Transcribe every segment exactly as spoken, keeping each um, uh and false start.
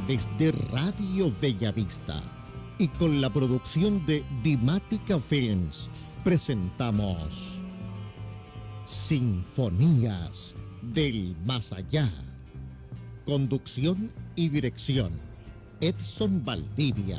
desde Radio Bellavista y con la producción de Dimática Films presentamos Sinfonías del Más Allá. Conducción y dirección, Edson Valdivia.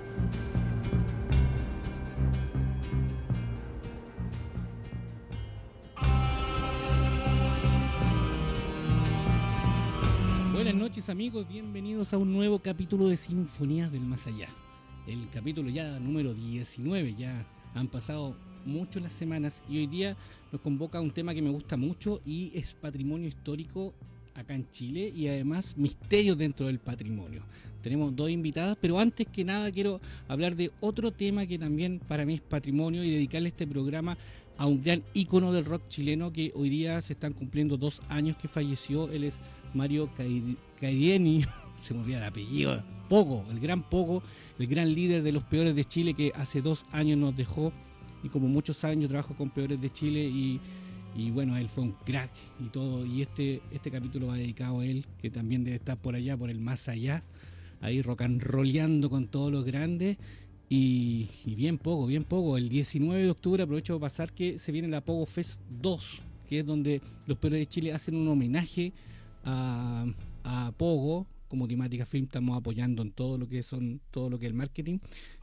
Buenas noches amigos, bienvenidos a un nuevo capítulo de Sinfonías del Más Allá. El capítulo ya número diecinueve, ya han pasado mucho las semanas y hoy día nos convoca un tema que me gusta mucho y es patrimonio histórico acá en Chile y además misterios dentro del patrimonio. Tenemos dos invitadas, pero antes que nada quiero hablar de otro tema que también para mí es patrimonio y dedicarle este programa a un gran ícono del rock chileno que hoy día se están cumpliendo dos años que falleció. Él es Mario Cairieni, se me olvida el apellido, Pogo, el gran Pogo, el gran líder de los Peores de Chile que hace dos años nos dejó. Y como muchos saben, yo trabajo con Peores de Chile y, y bueno, él fue un crack y todo. Y este, este capítulo va dedicado a él, que también debe estar por allá, por el más allá, ahí rock and rolleando con todos los grandes. Y, y bien poco, bien poco. El diecinueve de octubre aprovecho para pasar que se viene la Pogo Fest dos, que es donde los Peores de Chile hacen un homenaje a, a Pogo. Como Dimática Film estamos apoyando en todo lo que son, todo lo que es el marketing.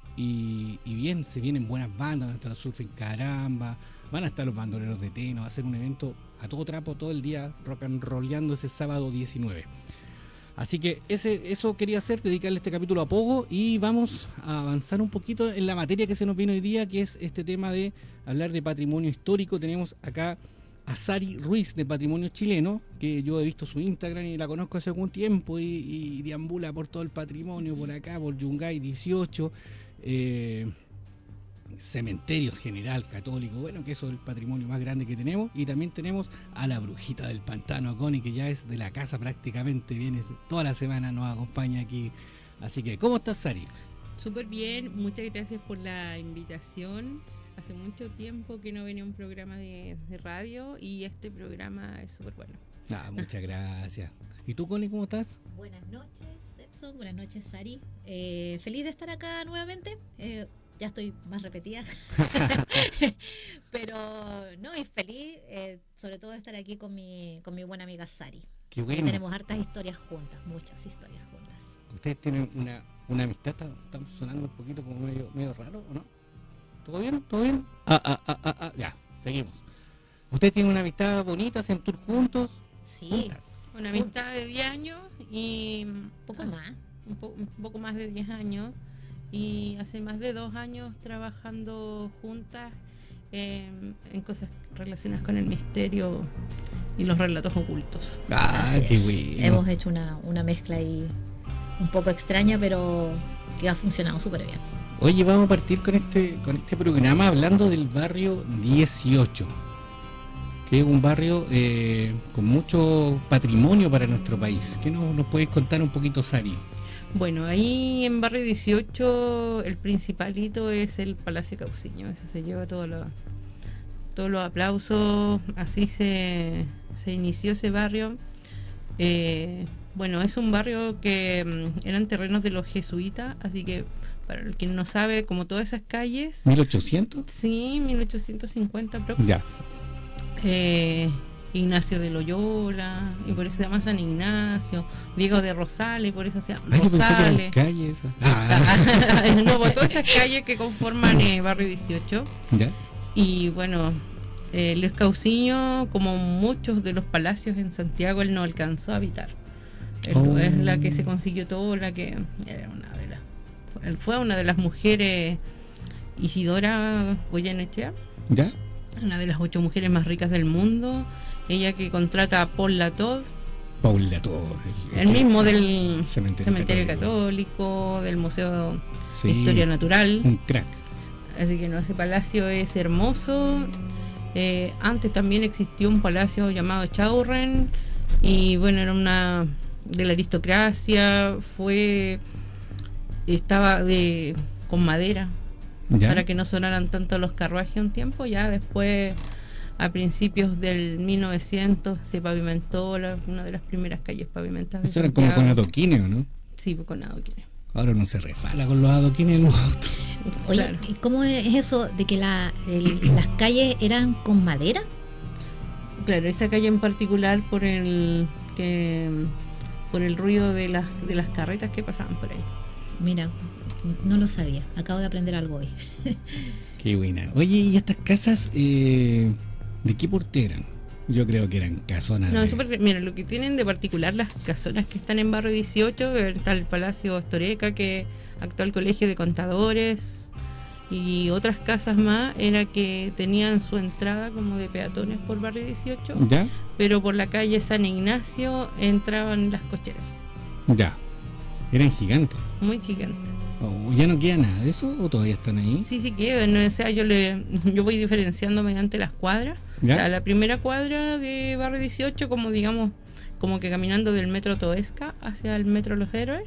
Y, y bien, se vienen buenas bandas, van a estar los Surfing Caramba, van a estar los Bandoleros de Teno, va a ser un evento a todo trapo todo el día, rock and rolleando ese sábado diecinueve. Así que ese, eso quería hacer, dedicarle este capítulo a Pogo y vamos a avanzar un poquito en la materia que se nos viene hoy día, que es este tema de hablar de patrimonio histórico. Tenemos acá a Sari Ruiz de Patrimonio Chileno, que yo he visto su Instagram y la conozco hace algún tiempo y, y deambula por todo el patrimonio, por acá, por Yungay dieciocho, eh, cementerios general católico, bueno, que eso es el patrimonio más grande que tenemos. Y también tenemos a la brujita del pantano, Connie, que ya es de la casa prácticamente, viene toda la semana, nos acompaña aquí. Así que, ¿cómo estás, Sari? Súper bien, muchas gracias por la invitación. Hace mucho tiempo que no venía un programa de, de radio y este programa es súper bueno. Ah, muchas gracias. ¿Y tú, Connie, cómo estás? Buenas noches, Edson. Buenas noches, Sari. Eh, feliz de estar acá nuevamente. Eh, ya estoy más repetida. Pero no, y feliz eh, sobre todo de estar aquí con mi, con mi buena amiga Sari. Qué bueno. Tenemos hartas historias juntas, muchas historias juntas. ¿Ustedes tienen una, una amistad? ¿Estamos sonando un poquito como medio, medio raro o no? ¿Todo bien? ¿Todo bien? Ah, ah, ah, ah, ah, ya, seguimos. ¿Ustedes tienen una amistad bonita, hacen tour juntos? Sí. Juntas. Una amistad de diez años y... Un poco más. Un, po un poco más de diez años. Y hace más de dos años trabajando juntas eh, en cosas relacionadas con el misterio y los relatos ocultos. Ah, Así qué es. bueno. Hemos hecho una, una mezcla ahí un poco extraña, pero que ha funcionado súper bien. Oye, vamos a partir con este, con este programa hablando del barrio dieciocho, que es un barrio eh, con mucho patrimonio para nuestro país. ¿Qué nos, nos puedes contar un poquito, Sari? Bueno, ahí en Barrio dieciocho el principalito es el Palacio Cauciño. Ese se lleva todo lo, todos los aplausos. Así se, se inició ese barrio. Eh, bueno, es un barrio que um, eran terrenos de los jesuitas, así que para el quien no sabe, como todas esas calles... ¿mil ochocientos? Sí, mil ochocientos cincuenta próximo. Ya. Eh, Ignacio de Loyola, y por eso se llama San Ignacio. Diego de Rosales, por eso se llama Ay, yo pensé que Rosales. eran calles esas. Ah, No, pues todas esas calles que conforman eh, Barrio dieciocho. ya. Y bueno, eh, Luis Cauciño, como muchos de los palacios en Santiago, él no alcanzó a habitar. Él Oh. Es la que se consiguió todo, la que era una de las... Él fue una de las mujeres, Isidora Goyenechea, ¿Ya? una de las ocho mujeres más ricas del mundo. Ella que contrata a Paul Latour, Paula Torres. el mismo del Cementerio, Cementerio Católico. Católico, del Museo Sí, de Historia Natural. un crack. Así que no, ese palacio es hermoso. Eh, antes también existió un palacio llamado Chaurren y bueno, era una de la aristocracia, fue estaba de con madera, ¿Ya? para que no sonaran tanto los carruajes un tiempo. Ya después, a principios del mil novecientos, se pavimentó la, una de las primeras calles pavimentadas. Eso era como con adoquines, ¿no? Sí, pues, con adoquines. Ahora no se refala con los adoquines en los autos. Oye, Claro. ¿y cómo es eso de que la, el- las calles eran con madera? Claro, esa calle en particular por el que por el ruido de las de las carretas que pasaban por ahí. Mira, no lo sabía. Acabo de aprender algo hoy. Qué buena. Oye, ¿y estas casas eh, de qué porte eran? Yo creo que eran casonas. No, de- súper- mira, lo que tienen de particular las casonas que están en Barrio dieciocho, está el Palacio Astoreca, que actual Colegio de Contadores, y otras casas más, era que tenían su entrada como de peatones por Barrio dieciocho, ¿Ya? pero por la calle San Ignacio entraban las cocheras, Ya. Eran gigantes. muy gigantes. Oh, ¿ya no queda nada de eso o todavía están ahí? Sí, sí quedan, ¿no? O sea, yo, le, yo voy diferenciando mediante las cuadras. ¿Ya? O sea, la primera cuadra de Barrio dieciocho, como digamos, como que caminando del metro Toesca hacia el metro Los Héroes,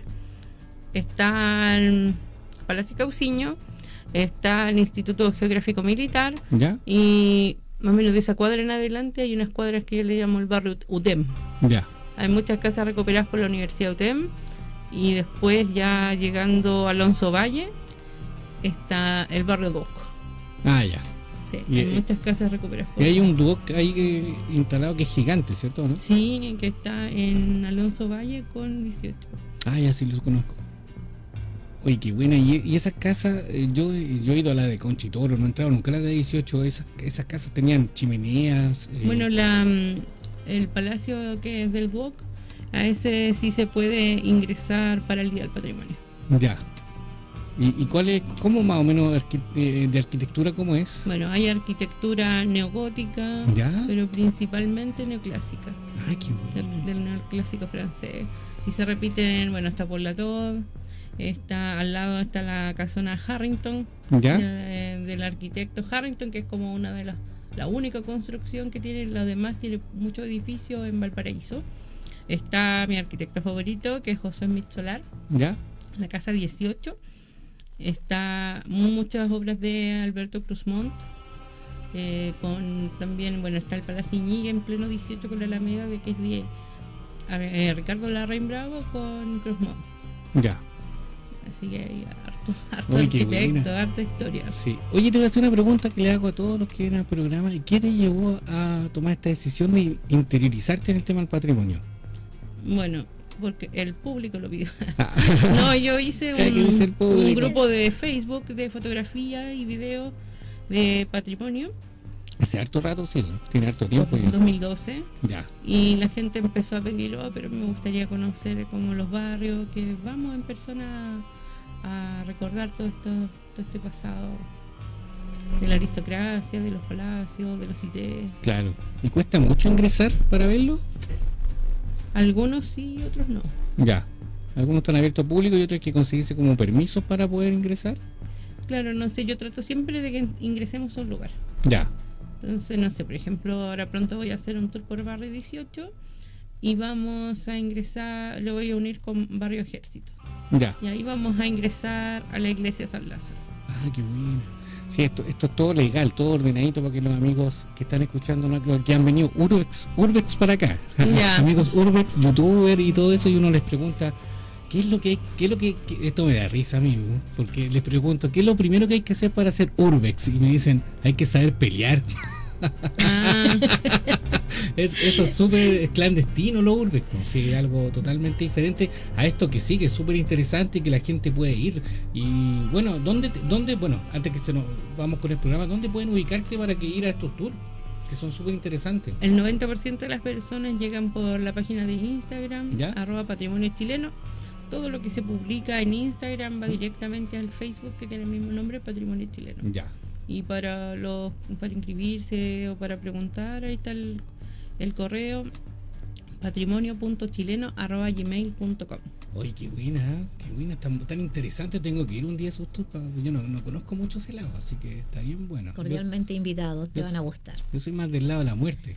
está el Palacio Cauciño, está el Instituto Geográfico Militar, ¿Ya? y más o menos de esa cuadra en adelante hay unas cuadras que yo le llamo el barrio U T E M. Ya. Hay muchas casas recuperadas por la Universidad U T E M, y después ya llegando a Alonso Valle está el barrio Duoc. Ah, ya. Sí, Y, hay eh, muchas casas recuperadas por Y hay un Duoc ahí que- instalado que es gigante, ¿cierto? ¿No? Sí, que está en Alonso Valle con dieciocho. Ah, ya sí los conozco. Oye, qué buena. Y, y esas casas, eh, yo, yo he ido a la de Conchitoro, no he entrado nunca a la de dieciocho. Esas, esas casas tenían chimeneas. eh, Bueno, la, mm, el palacio que es del Duoc, a ese sí se puede ingresar para el Día del Patrimonio. Ya. ¿Y, y cuál es, cómo más o menos arqui- eh, de arquitectura, cómo es? Bueno, hay arquitectura neogótica, Ya. pero principalmente neoclásica, Ay, qué del, bueno. del neoclásico francés. Y se repiten, bueno, está por la Todd, está al lado está la casona Harrington, ¿Ya? del, del arquitecto Harrington, que es como una de las la única construcción que tiene. Los demás tiene muchos edificios en Valparaíso. Está mi arquitecto favorito, que es José Smith Solar, ¿Ya? la casa dieciocho. Está muchas obras de Alberto Cruzmont, eh, con también, bueno, está el Palacio Iñigue en pleno dieciocho con la Alameda, de que es de eh, Ricardo Larraín Bravo con Cruzmont. Ya. Así que hay harto, harto Uy, qué arquitecto, buena. harta historia. Sí. Oye, te voy a hacer una pregunta que le hago a todos los que vienen al programa. ¿Qué te llevó a tomar esta decisión de interiorizarte en el tema del patrimonio? Bueno, porque el público lo pidió. Ah, No, yo hice ¿Qué dice el un, público? un grupo de Facebook de fotografía y video de patrimonio, hace harto rato, sí, tiene harto tiempo en ya. dos mil doce, Ya. y la gente empezó a pedir, oh, pero me gustaría conocer como los barrios, que vamos en persona a recordar todo esto, todo este pasado de la aristocracia, de los palacios, de los cités. Claro. ¿Y cuesta mucho ingresar para verlo? Algunos sí y otros no. Ya. Algunos están abiertos al público y otros hay que conseguirse como permisos para poder ingresar. Claro, no sé, yo trato siempre de que ingresemos a un lugar. Ya. Entonces, no sé, por ejemplo, ahora pronto voy a hacer un tour por Barrio dieciocho y vamos a ingresar, lo voy a unir con Barrio Ejército. Ya. Y ahí vamos a ingresar a la iglesia San Lázaro. Ah, qué bueno. Sí, esto, esto es todo legal, todo ordenadito para que los amigos que están escuchando, ¿no? Que han venido Urbex, Urbex para acá. Ya. Amigos Urbex, youtuber y todo eso, y uno les pregunta, ¿qué es lo que, qué es lo que, que- esto me da risa a mí, ¿no? Porque les pregunto, ¿qué es lo primero que hay que hacer para hacer Urbex? Y me dicen, hay que saber pelear. Ah, Es, eso es súper clandestino lo Urbex, ¿no? Sí, algo totalmente diferente a esto que sí, que es súper interesante y que la gente puede ir. Y bueno, ¿dónde, te- dónde bueno, antes que se nos vamos con el programa, ¿dónde pueden ubicarte para que ir a estos tours? Que son súper interesantes. el noventa por ciento de las personas llegan por la página de Instagram, ¿Ya? arroba patrimonio chileno. Todo lo que se publica en Instagram va directamente al Facebook, que tiene el mismo nombre, Patrimonio Chileno. Ya. Y para los para inscribirse o para preguntar, ahí está el, el correo patrimonio punto chileno arroba gmail punto com. Oye, qué buena, ¿eh? Qué buena, tan, tan interesante. Tengo que ir un día a esos tours. pa- Yo no, no conozco mucho ese lado, así que está bien bueno. Yo, Cordialmente invitados, te yo- van a gustar. yo soy más del lado de la muerte.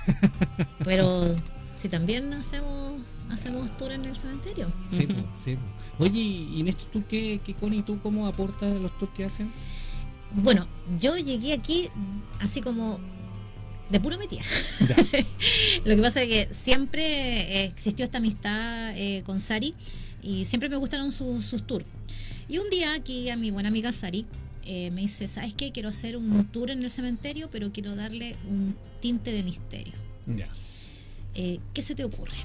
Pero si también hacemos hacemos tour en el cementerio. Sí, Ujú. po, sí, po. Oye, y en estos tours, ¿qué, qué Connie, tú cómo aportas a los tours que hacen? Bueno, yo llegué aquí así como de puro metida. Ya. Lo que pasa es que siempre eh, existió esta amistad eh, con Sari y siempre me gustaron sus, sus tours. Y un día aquí a mi buena amiga Sari eh, me dice, ¿sabes qué? Quiero hacer un tour en el cementerio, pero quiero darle un tinte de misterio. Ya. Eh, ¿Qué se te ocurre?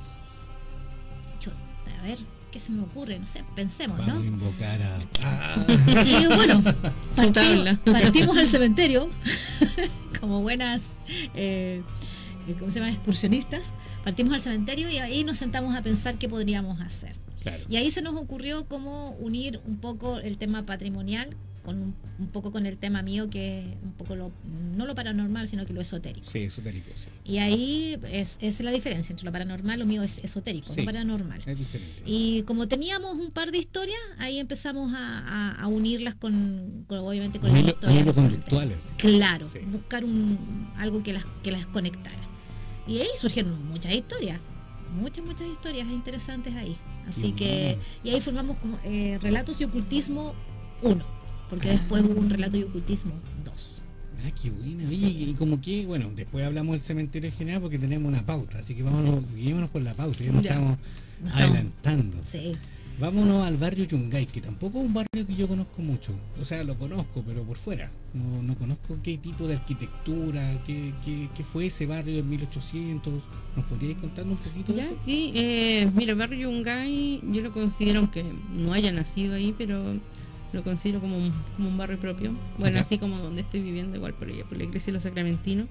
Yo, a ver, ¿qué se me ocurre? No sé, pensemos, Vamos ¿no? a invocar a... Ah. Y bueno, Su partimos, tabla. partimos al cementerio como buenas, eh, ¿cómo se llama? Excursionistas. Partimos al cementerio y ahí nos sentamos a pensar qué podríamos hacer. Claro. Y ahí se nos ocurrió cómo unir un poco el tema patrimonial con un, un poco con el tema mío, que es un poco lo, no lo paranormal, sino que lo esotérico. Sí, esotérico, sí. Y ahí es, es la diferencia entre lo paranormal, lo mío es esotérico, Sí. no paranormal. Es diferente. Y como teníamos un par de historias, ahí empezamos a, a, a unirlas con, con, obviamente, con Un las hilo- historias un hilo del cementerio. conductuales. Claro, Sí. buscar un algo que las, que las conectara. Y ahí surgieron muchas historias, muchas, muchas historias interesantes ahí. Así Mm. que, y ahí formamos como, eh, Relatos y Ocultismo uno, porque después hubo un Relato y Ocultismo dos. Ah, qué buena. Oye, Sí. y como que, bueno, después hablamos del cementerio en general porque tenemos una pauta, así que vámonos, guiémonos por la pauta, ya nos Ya. estamos Nos adelantando. Sí. Vámonos al barrio Yungay, que tampoco es un barrio que yo conozco mucho. O sea, lo conozco, pero por fuera. No, no conozco qué tipo de arquitectura, qué, qué, qué fue ese barrio en mil ochocientos. ¿Nos podríais contar un poquito de Ya, eso? sí, eh, mira, el barrio Yungay, yo lo considero, aunque no haya nacido ahí, pero lo considero como un, como un barrio propio. Bueno, Ya. así como donde estoy viviendo, igual por allá, por la iglesia de los Sacramentinos.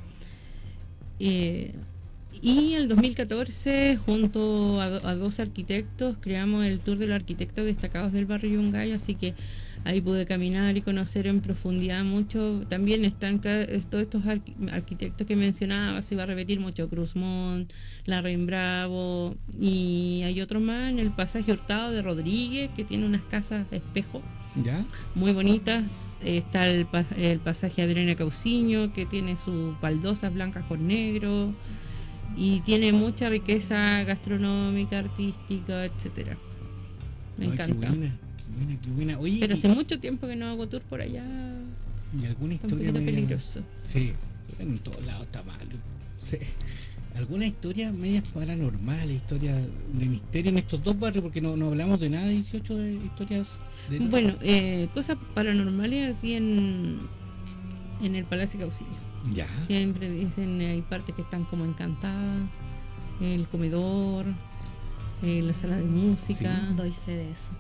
Eh, y el dos mil catorce, junto a, do- a dos arquitectos, creamos el tour de los arquitectos destacados del barrio Yungay, así que ahí pude caminar y conocer en profundidad mucho. También están ca- todos estos arqui- arquitectos que mencionaba, se va a repetir mucho, Cruzmont, Larraín Bravo, y hay otros más en el pasaje Hurtado de Rodríguez, que tiene unas casas espejo ¿Ya? muy bonitas. Eh, Está el, pa- el pasaje Adriana Cauciño, que tiene sus baldosas blancas con negro y tiene mucha riqueza gastronómica, artística, etcétera. Me Ay, encanta. Qué buena, qué buena, qué buena. Oye, Pero y- hace mucho tiempo que no hago tour por allá. ¿y alguna Está un historia poquito media- peligroso. Sí, en todos lados está mal. Sí. ¿Alguna historia media paranormal, historia de misterio en estos dos barrios? Porque no, no hablamos de nada de dieciocho de historias de... Bueno, eh, cosas paranormales así en, en el Palacio Cauciño. Ya. Siempre dicen, hay partes que están como encantadas, el comedor, eh, la sala de música. Doy fe de eso.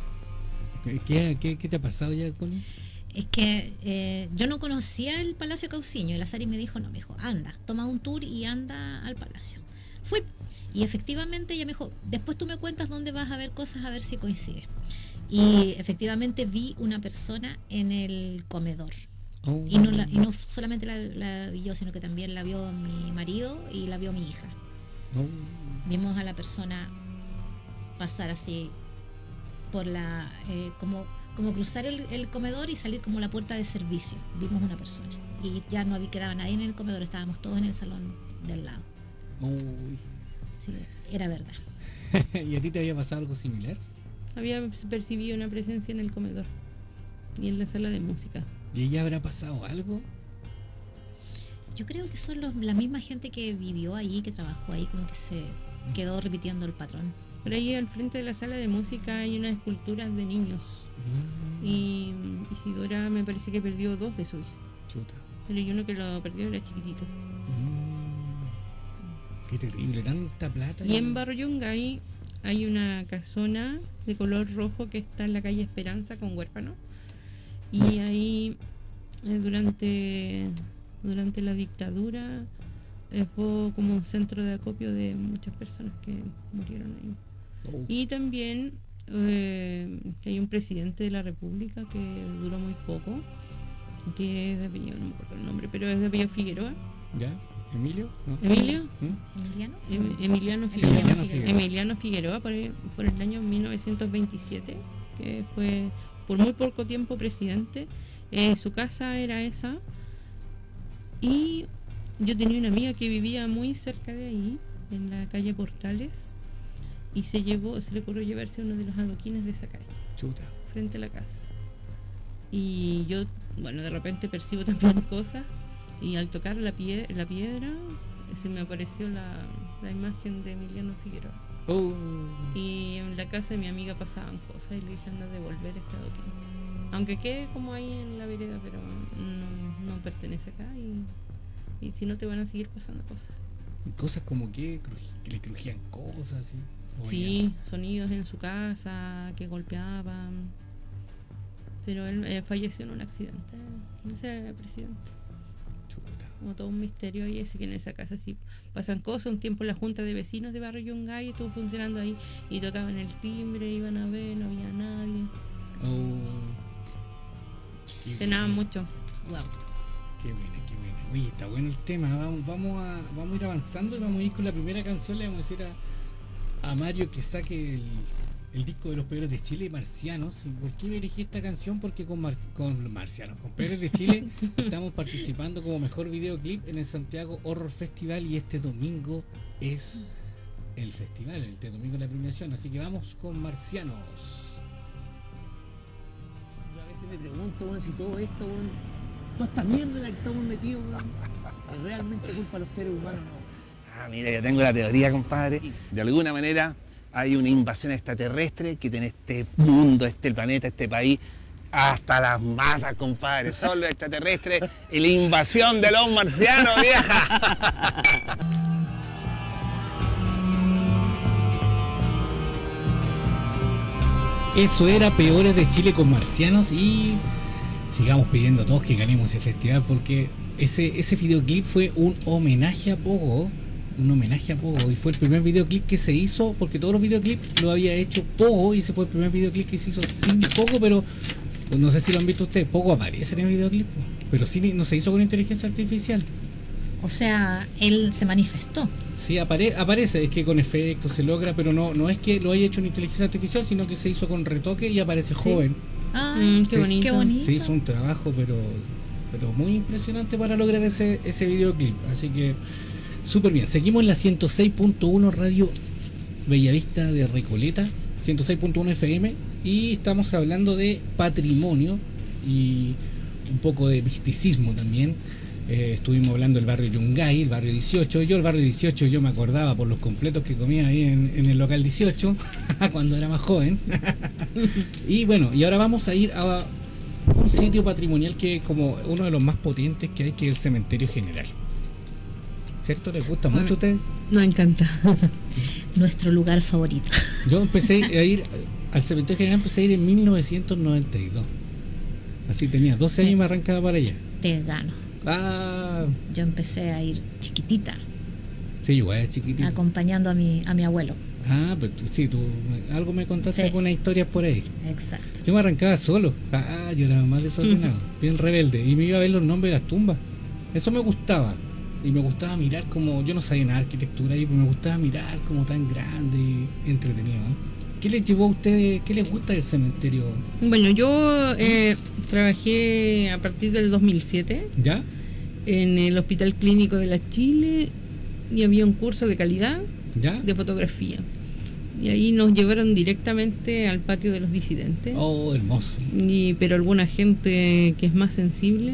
¿Qué, qué, qué te ha pasado ya, Connie? Es que eh, yo no conocía el Palacio Cauciño y la Sari me dijo, no, me dijo, anda, toma un tour y anda al palacio. Fui, y efectivamente ella me dijo, después tú me cuentas dónde vas a ver cosas, a ver si coincide. Y efectivamente vi una persona en el comedor. Oh. Y no, la- y no solamente la, la vi yo, sino que también la vio mi marido y la vio mi hija. Oh. Vimos a la persona pasar así por la eh, como como cruzar el, el comedor y salir como la puerta de servicio. Vimos una persona y ya no había quedado nadie en el comedor, estábamos todos en el salón del lado. Uy. Sí, era verdad. ¿Y a ti te había pasado algo similar? Había percibido una presencia en el comedor y en la sala de música. ¿Y ella habrá pasado algo? Yo creo que son los, la misma gente que vivió ahí, que trabajó ahí, como que se quedó repitiendo el patrón. Por ahí al frente de la sala de música hay unas esculturas de niños. Mm. Y Isidora me parece que perdió dos de sus hijos. Chuta. Pero hay uno que lo perdió, era chiquitito. Mm. Qué terrible, tanta plata. Y en Barrio Yungay hay una casona de color rojo que está en la calle Esperanza con Huérfano. Y ahí eh, durante, durante la dictadura eh, fue como un centro de acopio de muchas personas que murieron ahí. Oh. Y también eh, que hay un presidente de la República que duró muy poco, que es de apellido, no me acuerdo el nombre, pero es de apellido Figueroa. ¿Ya? ¿Emilio? ¿No? ¿Emilio? ¿Mm? ¿Emiliano? Em- Emiliano Figueroa. Emiliano Figueroa. Emiliano Figueroa por el, por el año mil novecientos veintisiete, que fue por muy poco tiempo presidente. Eh, su casa era esa. Y yo tenía una amiga que vivía muy cerca de ahí, en la calle Portales, y se llevó, se le ocurrió llevarse uno de los adoquines de esa calle, Chuta. frente a la casa. Y yo, bueno, de repente percibo también cosas, y al tocar la, pie, la piedra se me apareció la, la imagen de Emiliano Figueroa. Oh. Y en la casa de mi amiga pasaban cosas y le dije, anda a devolver este adoquín. Aunque quede como ahí en la vereda, pero no, no pertenece acá y, y si no te van a seguir pasando cosas. Cosas como que, cruji- que le crujían cosas, ¿sí? O Sí, sonidos en su casa que golpeaban. Pero él eh, falleció en un accidente, ese presidente. ya, chuta. Como todo un misterio ahí, así que en esa casa sí pasan cosas. Un tiempo la junta de vecinos de Barrio Yungay estuvo funcionando ahí y tocaban el timbre, iban a ver, no había nadie. Oh. Qué Cenaban buena, mucho. Wow. Qué buena, qué buena. Oye, está bueno el tema. Vamos, vamos, a, vamos a ir avanzando y vamos a ir con la primera canción. Le vamos a decir a, a Mario que saque el, el disco de los Peores de Chile, Marcianos. ¿Y por qué me elegí esta canción? Porque con, Mar- con los Marcianos, con Peores de Chile, estamos participando como mejor videoclip en el Santiago Horror Festival y este domingo es el festival, este domingo es la premiación. Así que vamos con Marcianos. Yo a veces me pregunto, weón, si todo esto, weón, toda esta mierda en la que estamos metidos, weón, es realmente culpa de los seres humanos, ¿no? Ah, mira, yo tengo la teoría, compadre. De alguna manera hay una invasión extraterrestre que tiene este mundo, este planeta, este país, hasta las masas, compadre. Son los extraterrestres y la invasión de los marcianos, vieja. Eso era Peores de Chile con Marcianos y sigamos pidiendo a todos que ganemos ese festival porque ese, ese videoclip fue un homenaje a Pogo, un homenaje a Pogo y fue el primer videoclip que se hizo porque todos los videoclips lo había hecho Pogo y ese fue el primer videoclip que se hizo sin Pogo, pero pues, no sé si lo han visto ustedes, Pogo aparece en el videoclip, pero sí no se hizo con inteligencia artificial. O sea, él se manifestó. Sí, apare- aparece, es que con efectos se logra, pero no, no es que lo haya hecho en inteligencia artificial, sino que se hizo con retoque y aparece joven. Ay, Mm, qué Sí, bonito. qué bonito. Se hizo un trabajo, pero, pero muy impresionante para lograr ese, ese videoclip. Así que, súper bien. Seguimos en la ciento seis punto uno Radio Bellavista de Recoleta, ciento seis punto uno F M, y estamos hablando de patrimonio y un poco de misticismo también. Eh, estuvimos hablando del barrio Yungay, el barrio dieciocho. Yo el barrio dieciocho yo me acordaba por los completos que comía ahí en, en el local dieciocho, cuando era más joven. Y bueno, y ahora vamos a ir a un sitio patrimonial que es como uno de los más potentes que hay, que es el Cementerio General. ¿Cierto? ¿Les gusta mucho a ustedes? Nos encanta. Nuestro lugar favorito. Yo empecé a ir al Cementerio General, empecé a ir en mil novecientos noventa y dos. Así tenía doce años y me arrancaba para allá. Te gano. Ah, Yo empecé a ir chiquitita, sí, igual es chiquitito. acompañando a mi, a mi abuelo. Ah, pero tú, sí, tú algo me contaste, Sí. algunas historias por ahí. Exacto. Yo me arrancaba solo. Ah, yo era más desordenado, bien rebelde. Y me iba a ver los nombres de las tumbas. Eso me gustaba. Y me gustaba mirar como... Yo no sabía nada de arquitectura ahí, pero me gustaba mirar como tan grande y entretenido, ¿no? ¿Qué les llevó a ustedes? ¿Qué les gusta del cementerio? Bueno, yo eh, trabajé a partir del dos mil siete ¿Ya? en el Hospital Clínico de la Chile y había un curso de calidad ¿Ya? de fotografía. Y ahí nos llevaron directamente al patio de los disidentes. Oh, hermoso. Y, pero alguna gente que es más sensible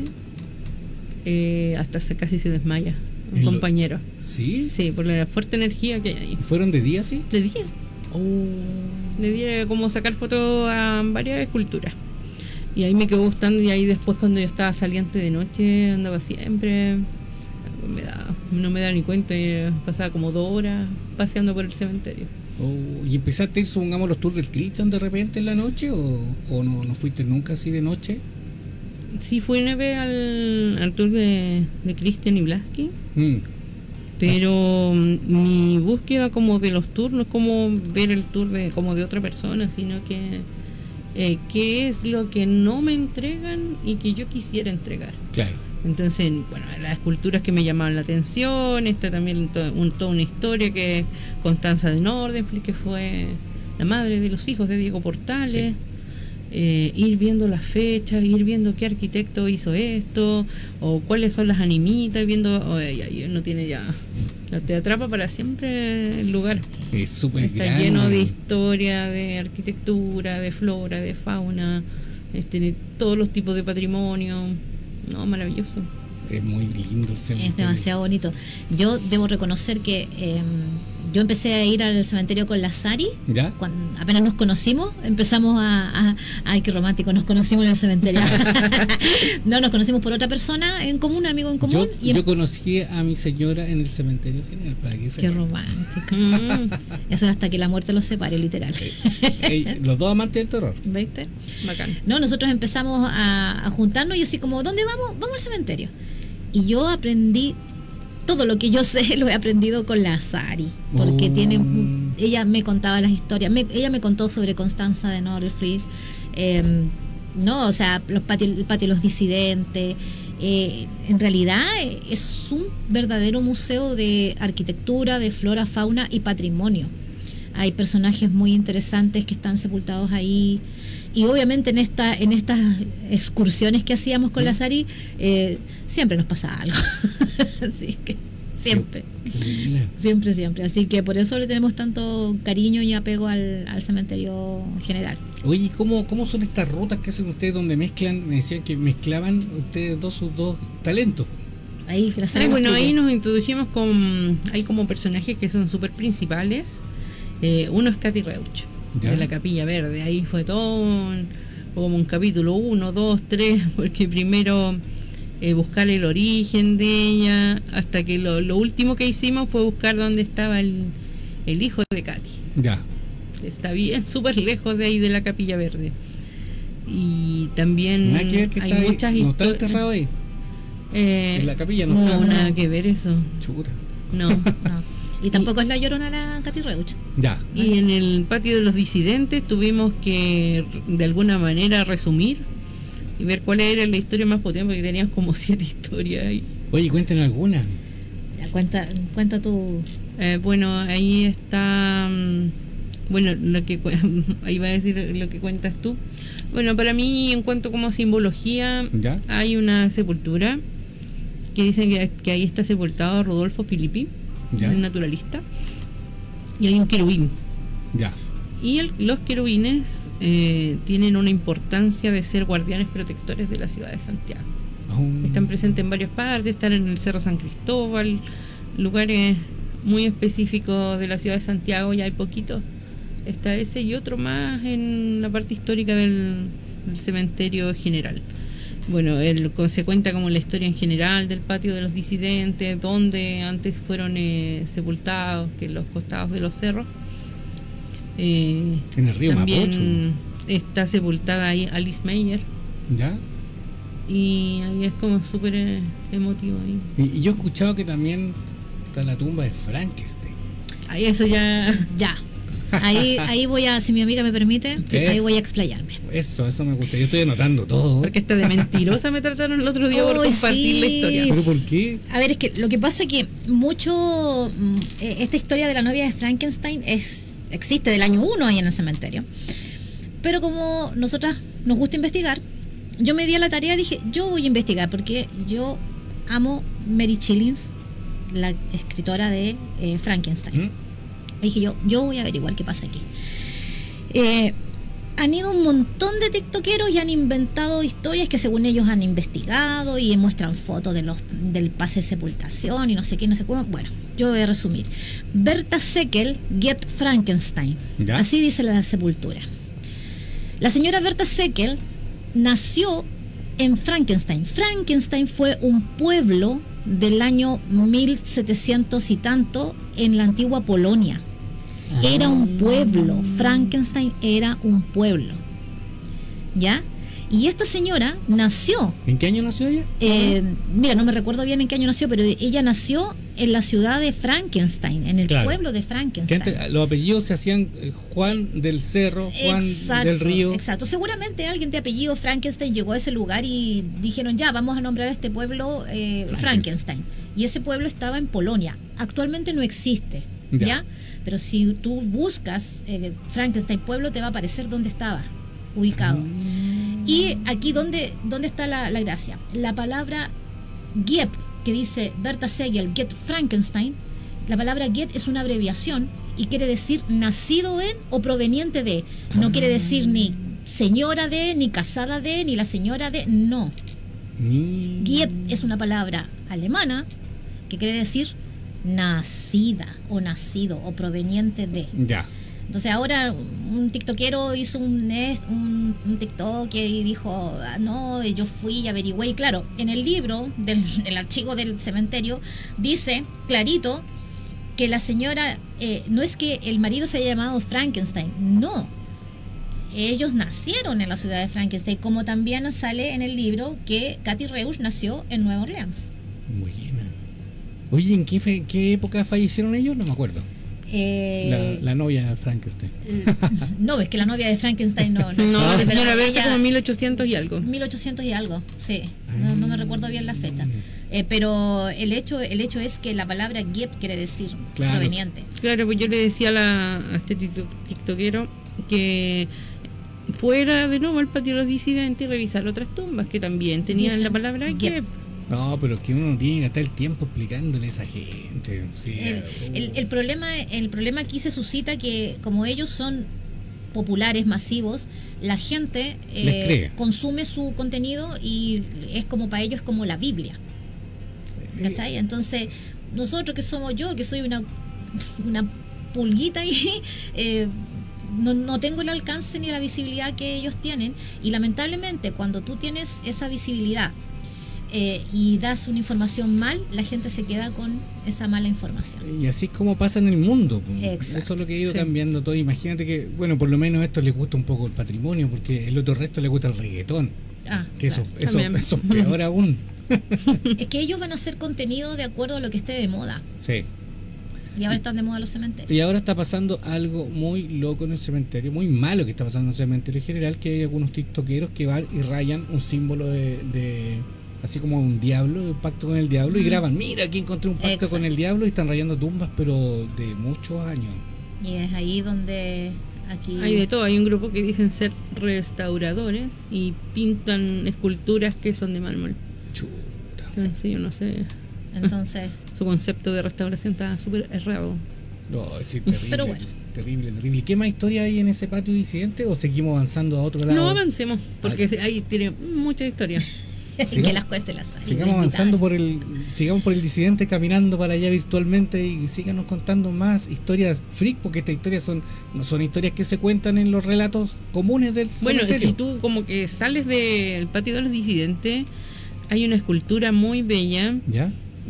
eh, hasta se, casi se desmaya. Un ¿En lo- compañero. ¿Sí? Sí, por la fuerte energía que hay ahí. ¿Y fueron de día, sí? Le dije, Oh. le dije como sacar fotos a varias esculturas. Y ahí me quedó gustando y ahí después cuando yo estaba saliente de noche andaba siempre, me da, no me da ni cuenta, y pasaba como dos horas paseando por el cementerio. Oh, ¿y empezaste a ir, supongamos, los tours del Christian de repente en la noche? ¿O, o no, no fuiste nunca así de noche? Sí, fui una vez al, al tour de, de Christian y Blasky, Mm. pero mm, mi búsqueda como de los tours no es como ver el tour de como de otra persona, sino que eh, qué es lo que no me entregan y que yo quisiera entregar. Claro. Entonces, bueno, las esculturas que me llamaban la atención, está también to- un, toda una historia que es Constanza de Nordenflick, que fue la madre de los hijos de Diego Portales. Sí. Eh, ir viendo las fechas, ir viendo qué arquitecto hizo esto, o cuáles son las animitas, viendo, oh, ya, ya, no tiene ya, te atrapa para siempre el lugar. Es súper Está grande. lleno de historia, de arquitectura, de flora, de fauna, este, de todos los tipos de patrimonio. No, maravilloso. Es muy lindo el cementerio. Es demasiado bonito. Yo debo reconocer que eh, yo empecé a ir al cementerio con la Sari. ¿Ya? Cuando apenas nos conocimos, empezamos a, a... Ay, qué romántico, nos conocimos en el cementerio. No, nos conocimos por otra persona en común, amigo en común. Yo, y em- yo conocí a mi señora en el cementerio general, para que Qué sepa. romántico. Mm, Eso es hasta que la muerte los separe, literal. Ey, los dos amantes del terror. ¿Viste? bacán. No, nosotros empezamos a, a juntarnos y así como, ¿dónde vamos? Vamos al cementerio. Y yo aprendí, todo lo que yo sé lo he aprendido con la Sari, porque Oh. tiene, ella me contaba las historias, me- ella me contó sobre Constanza de Norrefrid, eh, no, o sea, los patios, el patio de los disidentes. Eh, en realidad eh, es un verdadero museo de arquitectura, de flora, fauna y patrimonio. Hay personajes muy interesantes que están sepultados ahí. Y obviamente en esta en estas excursiones que hacíamos con la Sari, eh, siempre nos pasa algo. Así que siempre, Mira. siempre, siempre. Así que por eso le tenemos tanto cariño y apego al, al cementerio general. Oye, ¿y ¿cómo, ¿cómo son estas rutas que hacen ustedes donde mezclan? Me decían que mezclaban ustedes dos sus dos talentos. Ahí, que la Sari Ay, nos bueno, ahí explique. nos introdujimos con. Hay como personajes que son súper principales. Eh, uno es Katy Reuch, ¿Ya? de la Capilla Verde. Ahí fue todo un, como un capítulo uno, dos, tres, porque primero eh, buscar el origen de ella, hasta que lo, lo último que hicimos fue buscar dónde estaba el, el hijo de Katy. Ya. Está bien, súper lejos de ahí de la Capilla Verde. Y también Nada que ver que hay está ahí, muchas no está historias. enterrado ahí. Eh, En la capilla no no, está. nada que ver eso. Chura. No. No. Y tampoco es la llorona la Katy Reuch. Ya. Y en el patio de los disidentes tuvimos que de alguna manera resumir y ver cuál era la historia más potente, porque teníamos como siete historias ahí. Oye, cuenten alguna. Ya, cuenta, cuenta tu... Eh, bueno, ahí está, mm, bueno, lo que cu- ahí va a decir lo que cuentas tú. Bueno, para mí, en cuanto como simbología, ¿Ya? hay una sepultura que dicen que, que ahí está sepultado Rodolfo Filippi, ¿Ya? el naturalista, y hay un querubín. Ya. Y el- los querubines eh, tienen una importancia de ser guardianes protectores de la ciudad de Santiago. Oh. Están presentes en varias partes, están en el Cerro San Cristóbal, lugares muy específicos de la ciudad de Santiago, ya hay poquitos. Está ese y otro más en la parte histórica del, del cementerio general. Bueno, el, se cuenta como la historia en general del patio de los disidentes, donde antes fueron eh, sepultados, que en los costados de los cerros. Eh, En el río también Mapocho. está sepultada ahí Alice Meyer, ¿Ya? y ahí es como súper eh, emotivo ahí. Y, y yo he escuchado que también está la tumba de Frankenstein. Ahí eso ya... Ya. Ahí, ahí voy a, si mi amiga me permite, Sí. ahí voy a explayarme. Eso, eso me gusta. Yo estoy anotando todo. Porque hasta de mentirosa me trataron el otro día por Uy, compartir sí. la historia. ¿Pero por qué? A ver, es que lo que pasa es que mucho, mm, eh, esta historia de la novia de Frankenstein es existe del año uno ahí en el cementerio. Pero como nosotras nos gusta investigar, yo me di a la tarea y dije, yo voy a investigar porque yo amo Mary Chillings, la escritora de eh, Frankenstein. ¿Mm? Dije yo, yo voy a averiguar qué pasa aquí. Eh, han ido un montón de tiktokeros y han inventado historias que según ellos han investigado y muestran fotos de los, del pase de sepultación y no sé qué, no sé cómo. Bueno, yo voy a resumir. Berta Seckel, Get Frankenstein. ¿Ya? Así dice la sepultura. La señora Berta Seckel nació en Frankenstein. Frankenstein fue un pueblo del año mil setecientos y tanto en la antigua Polonia. Era un pueblo. Frankenstein era un pueblo. ¿Ya? Y esta señora nació, ¿En qué año nació ella? eh, mira, no me recuerdo bien en qué año nació, pero ella nació en la ciudad de Frankenstein, en el Claro. pueblo de Que Frankenstein. antes los apellidos se hacían eh, Juan del Cerro, Juan Exacto, del Río. Exacto. Seguramente alguien de apellido Frankenstein llegó a ese lugar y dijeron, ya, vamos a nombrar a este pueblo eh, Frankenstein. Frankenstein. Y ese pueblo estaba en Polonia. Actualmente no existe, Ya. ¿ya? Pero si tú buscas eh, Frankenstein pueblo, te va a aparecer dónde estaba ubicado. Mm. Y aquí, ¿dónde, dónde está la, la gracia? La palabra Giep, que dice Berta Segel, Get Frankenstein, la palabra Get es una abreviación y quiere decir nacido en o proveniente de. No quiere decir ni señora de, ni casada de, ni la señora de, no. Mm. Giep es una palabra alemana que quiere decir nacida o nacido o proveniente de. Ya. Entonces ahora un tiktokero hizo un, un, un tiktok y dijo, ah, no, yo fui y averigüé. Y claro, en el libro del, del archivo del cementerio dice clarito que la señora, eh, no es que el marido se haya llamado Frankenstein, no. Ellos nacieron en la ciudad de Frankenstein, como también sale en el libro que Cathy Reusch nació en Nueva Orleans. Buena. Oye, ¿en qué, fe, qué época fallecieron ellos? No me acuerdo. Eh, la, la novia de Frankenstein. No, es que la novia de Frankenstein no. No, No, la pero señora Berta ella- como mil ochocientos y algo. mil ochocientos y algo, sí. No, no me recuerdo bien la fecha. Eh, pero el hecho el hecho es que la palabra Giep quiere decir Claro. proveniente. Claro, pues yo le decía a, la, a este tiktok- tiktokero que fuera de nuevo al patio de los disidentes y revisar otras tumbas que también tenían Dicen la palabra Giep. Giep. No, pero es que uno tiene que gastar el tiempo explicándole a esa gente. Sí. El, el- el problema el problema aquí se suscita que como ellos son populares, masivos, la gente eh, Les cree. consume su contenido y es como para ellos como la Biblia. ¿Cachai? Entonces, nosotros que somos yo, que soy una, una pulguita ahí, eh, no, no tengo el alcance ni la visibilidad que ellos tienen. Y lamentablemente, cuando tú tienes esa visibilidad eh, y das una información mal, la gente se queda con esa mala información. Y así es como pasa en el mundo. pues. Exacto. Eso es lo que ha ido Sí. cambiando todo. Imagínate que, bueno, por lo menos a esto les gusta un poco el patrimonio, porque el otro resto les gusta el reggaetón. Ah, Que eso, claro. eso, También. eso es peor aún. Es que ellos van a hacer contenido de acuerdo a lo que esté de moda. Sí. Y ahora están de moda los cementerios. Y ahora está pasando algo muy loco en el cementerio, muy malo que está pasando en el cementerio en general, que hay algunos tiktokeros que van y rayan un símbolo de, de así como un diablo, un pacto con el diablo, y Ujú. graban, mira, aquí encontré un pacto Exacto. con el diablo, y están rayando tumbas, pero de muchos años. Y es ahí donde aquí... Hay de todo, hay un grupo que dicen ser restauradores y pintan esculturas que son de mármol. Chuta. Entonces, sí, yo no sé, Entonces, su concepto de restauración está súper errado. No, sí, terrible, Pero bueno. terrible, terrible. ¿Qué más historia hay en ese patio disidente o seguimos avanzando a otro lado? No avancemos, porque se- ahí tiene mucha historia. Sí. que las cueste las hay. Sigamos avanzando por el, sigamos por el disidente, caminando para allá virtualmente, y síganos contando más historias freak, porque estas historias son, no son historias que se cuentan en los relatos comunes del Bueno, cementerio. si tú como que sales del patio de los disidentes, hay una escultura muy bella ¿Ya?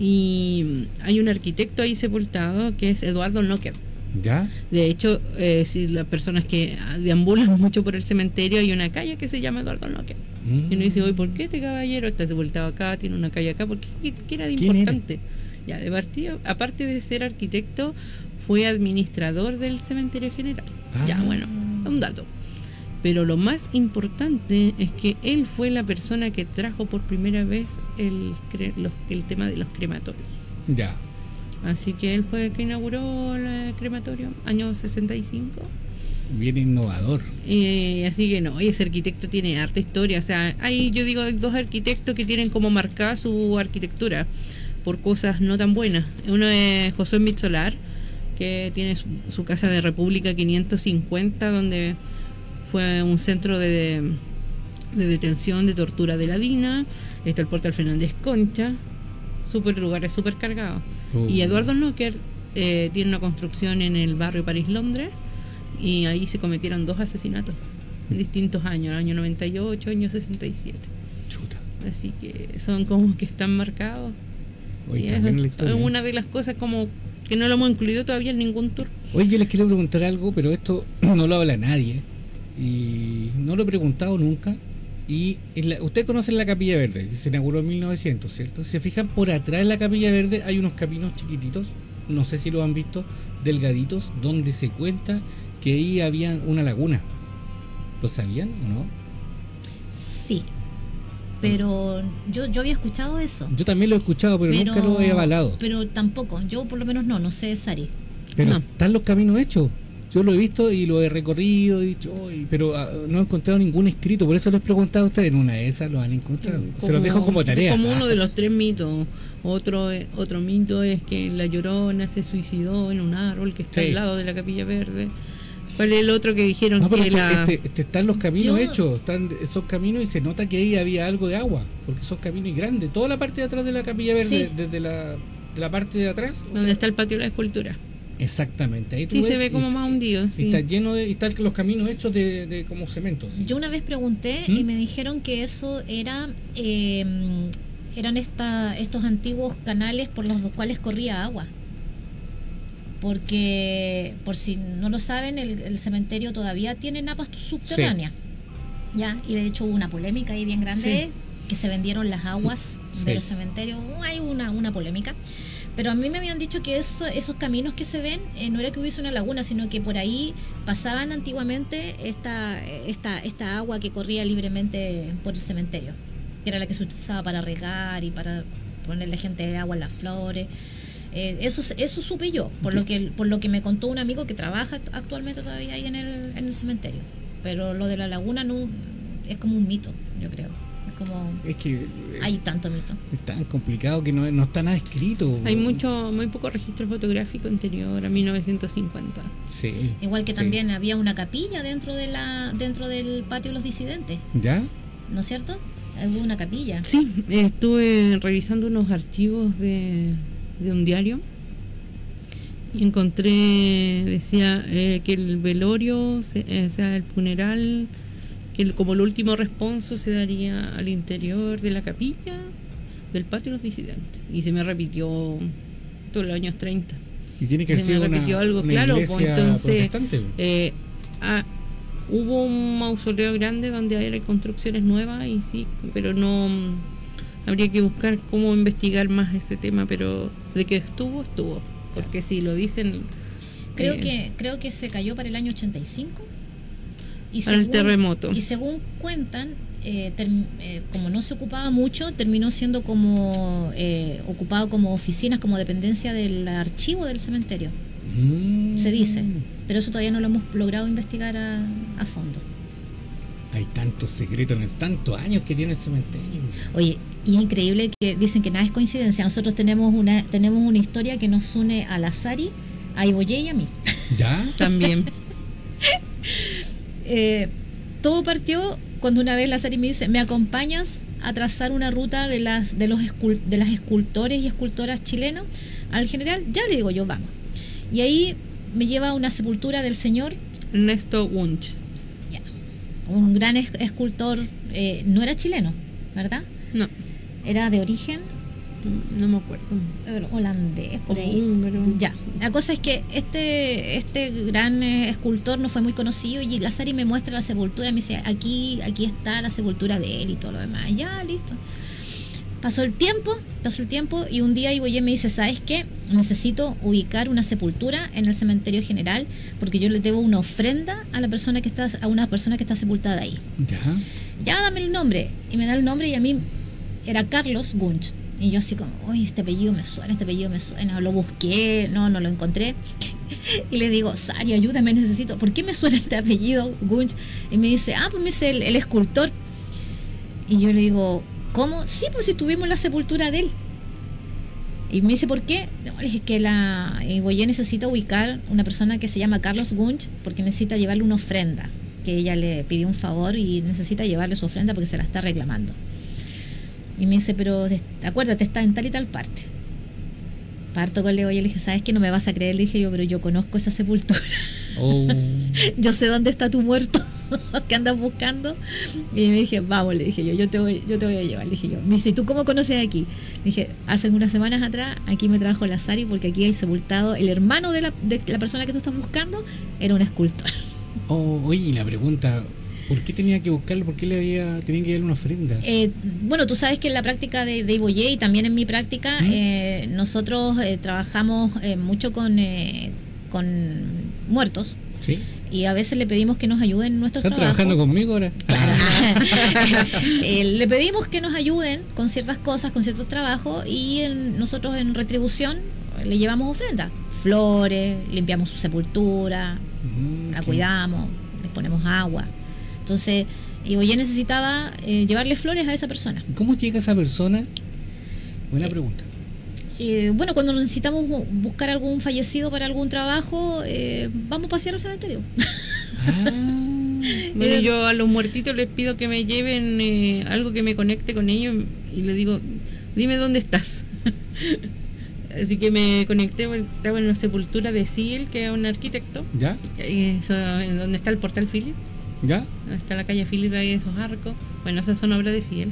y hay un arquitecto ahí sepultado que es Eduardo Nocker. ¿Ya? De hecho, eh, si las personas que deambulan mucho por el cementerio, hay una calle que se llama Eduardo Nocker. Mm. Y uno dice, oye, ¿por qué este caballero está sepultado acá, tiene una calle acá? ¿Por qué? ¿Qué, qué era de ¿Quién era? importante? Ya, de partido, aparte de ser arquitecto, fue administrador del cementerio general. Ah. Ya, bueno, un dato. Pero lo más importante es que él fue la persona que trajo por primera vez el, cre- los- el tema de los crematorios. Ya. Así que él fue el que inauguró el crematorio, año sesenta y cinco. Bien innovador. Eh, así que no, y ese arquitecto tiene harta historia. O sea, hay, yo digo, hay dos arquitectos que tienen como marcada su arquitectura por cosas no tan buenas. Uno es José Mitzolar, que tiene su, su casa de República quinientos cincuenta, donde fue un centro de, de detención, de tortura de la D I N A. Está el Portal Fernández Concha, super lugares super cargados. Uh. Y Eduardo Nocker eh, tiene una construcción en el barrio París-Londres, y ahí se cometieron dos asesinatos en distintos años, el año noventa y ocho, año sesenta y siete. Chuta. Así que son como que están marcados. Oye, Y está es bien la historia, es ¿eh? una de las cosas como que no lo hemos incluido todavía en ningún tour. Oye, yo les quiero preguntar algo, pero esto no lo habla nadie. Y no lo he preguntado nunca. Y en la- ustedes conocen la Capilla Verde, que se inauguró en mil novecientos, ¿cierto? Si se fijan, por atrás de la Capilla Verde hay unos caminos chiquititos, no sé si lo han visto, delgaditos, donde se cuenta que ahí había una laguna. ¿Lo sabían o no? Sí. Pero yo, yo había escuchado eso. Yo también lo he escuchado, pero, nunca lo he avalado. Pero tampoco, yo por lo menos no, no sé, Sari. Pero No. están los caminos hechos. Yo lo he visto y lo he recorrido, he dicho, "Uy", pero ah, no he encontrado ningún escrito. Por eso les preguntado a ustedes, en una de esas lo han encontrado. Se los dejo como tarea. Es como uno de los tres mitos. Otro eh, otro mito es que la Llorona se suicidó en un árbol que está Sí. al lado de la Capilla Verde. ¿Cuál es el otro que dijeron No, pero que es que la... este, este están los caminos Yo- hechos, están esos caminos, y se nota que ahí había algo de agua, porque son caminos grandes. Toda la parte de atrás de la Capilla Verde, Sí. desde la de la parte de atrás. o Donde sea, está el patio de la escultura. Exactamente, ahí tú Sí, ves se ve y- como más hundido. y Sí. está lleno de, y están los caminos hechos de, de como cemento. ¿sí? Yo una vez pregunté ¿Mm? y me dijeron que eso era eh, eran esta, estos antiguos canales por los cuales corría agua. Porque, por si no lo saben, el, el cementerio todavía tiene napas subterráneas. Ya, y de hecho hubo una polémica ahí bien grande, que se vendieron las aguas Sí. del cementerio. Hay una, una polémica. Pero a mí me habían dicho que eso- esos caminos que se ven eh, no era que hubiese una laguna, sino que por ahí pasaban antiguamente esta, esta, esta agua que corría libremente por el cementerio, que era la que se utilizaba para regar y para ponerle gente de agua en las flores. Eh, eso, eso supe yo, por lo que por lo que me contó un amigo que trabaja actualmente todavía ahí en el, en el cementerio. Pero lo de la laguna no es como un mito, yo creo. Es como Es que eh, hay tanto mito. es tan complicado que no, no está nada escrito. Hay mucho, muy poco registro fotográfico anterior a mil novecientos cincuenta. Sí. Igual que sí. también había una capilla dentro de la dentro del patio de los disidentes, ¿Ya? ¿no es cierto? Hubo una capilla. Sí, estuve revisando unos archivos de, de un diario y encontré, decía eh, que el velorio, se- eh, o sea, el funeral, que el- como el último responso se daría al interior de la capilla del patio de los disidentes. Y se me repitió todos los años treinta. Y tiene que Se me ser una, repitió algo, una claro, pues, iglesia entonces, protestante. Eh, ah, hubo un mausoleo grande donde hay construcciones nuevas y sí, pero no mm, habría que buscar cómo investigar más ese tema, pero de que estuvo, estuvo, porque si lo dicen Creo eh, que creo que se cayó para el año ochenta y cinco. Y para el terremoto. Y según cuentan, eh, term- eh, como no se ocupaba mucho, terminó siendo como eh, ocupado como oficinas, como dependencia del archivo del cementerio. Mm. Se dice. Pero eso todavía no lo hemos logrado investigar a, a fondo. Hay tantos secretos en tantos años que tiene el cementerio. Oye, y es increíble que dicen que nada es coincidencia. Nosotros tenemos una tenemos una historia que nos une a la Sari, a Iboyé y a mí. ¿Ya? también. Eh, todo partió cuando una vez la Sari me dice, ¿me acompañas a trazar una ruta de las de los escul- de las escultores y escultoras chilenos al general? Ya le digo yo, vamos. Y ahí me lleva a una sepultura del señor, Ernesto Wunsch. un gran es- escultor, eh, no era chileno, ¿verdad? No, Era de origen no me acuerdo. eh, holandés, por Como ahí. húngaro. Ya, la cosa es que este este gran eh, escultor no fue muy conocido y la Sari me muestra la sepultura y me dice, aquí aquí está la sepultura de él y todo lo demás. Ya, listo. Pasó el tiempo, pasó el tiempo y un día Iboyé me dice, ¿sabes qué? Necesito ubicar una sepultura en el cementerio general porque yo le debo una ofrenda a la persona que está a una persona que está sepultada ahí. ¿Ya? Ya, dame el nombre. Y me da el nombre y a mí era Carlos Gunch. Y yo así como, uy, este apellido me suena, este apellido me suena. Lo busqué, no, no lo encontré. Y le digo, Sari, ayúdame, necesito. ¿Por qué me suena este apellido Gunch? Y me dice, ah, pues me dice el, el escultor. Y yo le digo, ¿cómo? Sí, pues si tuvimos la sepultura de él. Y me dice, ¿por qué? No, le dije que la Iboyé necesita ubicar una persona que se llama Carlos Gunch porque necesita llevarle una ofrenda. Que ella le pidió un favor y necesita llevarle su ofrenda porque se la está reclamando. Y me dice, pero acuérdate, está en tal y tal parte. Parto con Leo y le dije, ¿sabes qué? No me vas a creer. Le dije yo, pero yo conozco esa sepultura. Oh. Yo sé dónde está tu muerto que andas buscando. Y me dije, vamos, le dije yo, yo te voy, yo te voy a llevar. Le dije yo, me dice, ¿tú cómo conoces aquí? Le dije, hace unas semanas atrás, aquí me trajo la Sari porque aquí hay sepultado el hermano de la, de la persona que tú estás buscando, era un escultor. Oh, oye, y la pregunta, ¿por qué tenía que buscarlo? ¿Por qué le había, tenía que darle una ofrenda? Eh, bueno, tú sabes que en la práctica de, de Iboyé y también en mi práctica, ¿Mm? eh, nosotros eh, trabajamos eh, mucho con, eh, con muertos ¿Sí? y a veces le pedimos que nos ayuden en nuestros ¿Están trabajos. trabajando conmigo ahora? Eh, le pedimos que nos ayuden con ciertas cosas, con ciertos trabajos y en- nosotros en retribución le llevamos ofrenda, flores, limpiamos su sepultura, Mm, la qué- cuidamos, les ponemos agua. Entonces, Iboyé necesitaba eh, llevarle flores a esa persona. ¿Cómo llega esa persona? Buena Eh, pregunta. Eh, bueno, cuando necesitamos bu- buscar algún fallecido para algún trabajo, eh, vamos a pasear al cementerio. Ah, Bueno, Eh, yo a los muertitos les pido que me lleven eh, algo que me conecte con ellos y les digo, dime dónde estás. Así que me conecté, porque estaba en la sepultura de Ciel, que es un arquitecto, ¿Ya? eso, en donde está el portal Phillips, ¿Ya? donde está la calle Phillips, ahí esos arcos. Bueno, esas son obras de Ciel.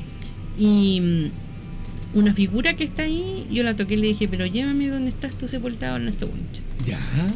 Y mm, una figura que está ahí, yo la toqué y le dije, pero llévame donde estás tú sepultado, Ernesto Bunch. ¿Ya?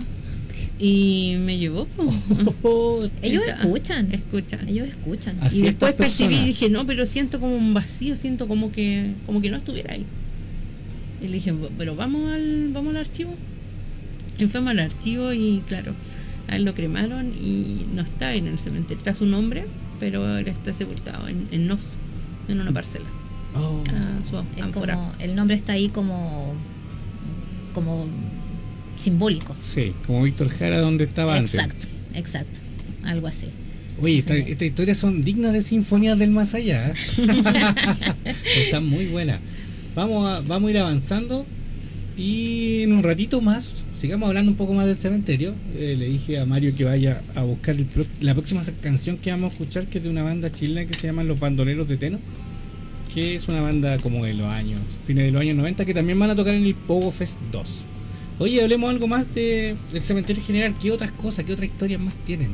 Y me llevó. po. Ellos Está- escuchan. Escuchan. Ellos escuchan. Así Y después estas percibí y personas. dije, no, pero siento como un vacío, siento como que como que no estuviera ahí. Y le dije, pero vamos al vamos al archivo. Y fuimos al archivo y claro, a él lo cremaron y no está en el cementerio. Está su nombre, pero él está sepultado en, en Nos, en una parcela. Oh. A su Es ánfora. como, el nombre está ahí como como simbólico. Sí, como Víctor Jara donde estaba antes. Exacto, exacto. Algo así. Oye, Sí, esta- sí. estas historias son dignas de sinfonías del más allá. ¿eh? Están muy buenas. Vamos a, vamos a ir avanzando y en un ratito más sigamos hablando un poco más del cementerio. Eh, le dije a Mario que vaya a buscar el pro- la próxima canción que vamos a escuchar, que es de una banda chilena que se llama Los Bandoleros de Teno, que es una banda como de los años, fines de los años noventa, que también van a tocar en el Pogo Fest dos. Oye, hablemos algo más de, del cementerio en general. ¿Qué otras cosas, qué otras historias más tienen?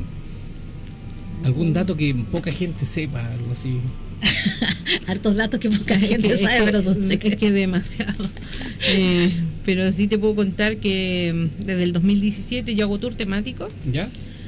¿Algún dato que poca gente sepa? Algo así. Hartos datos que poca Es gente que- sabe, es que- pero son es secretos. que demasiado. Eh, pero sí te puedo contar que mm, desde el dos mil diecisiete yo hago tour temático ¿Ya?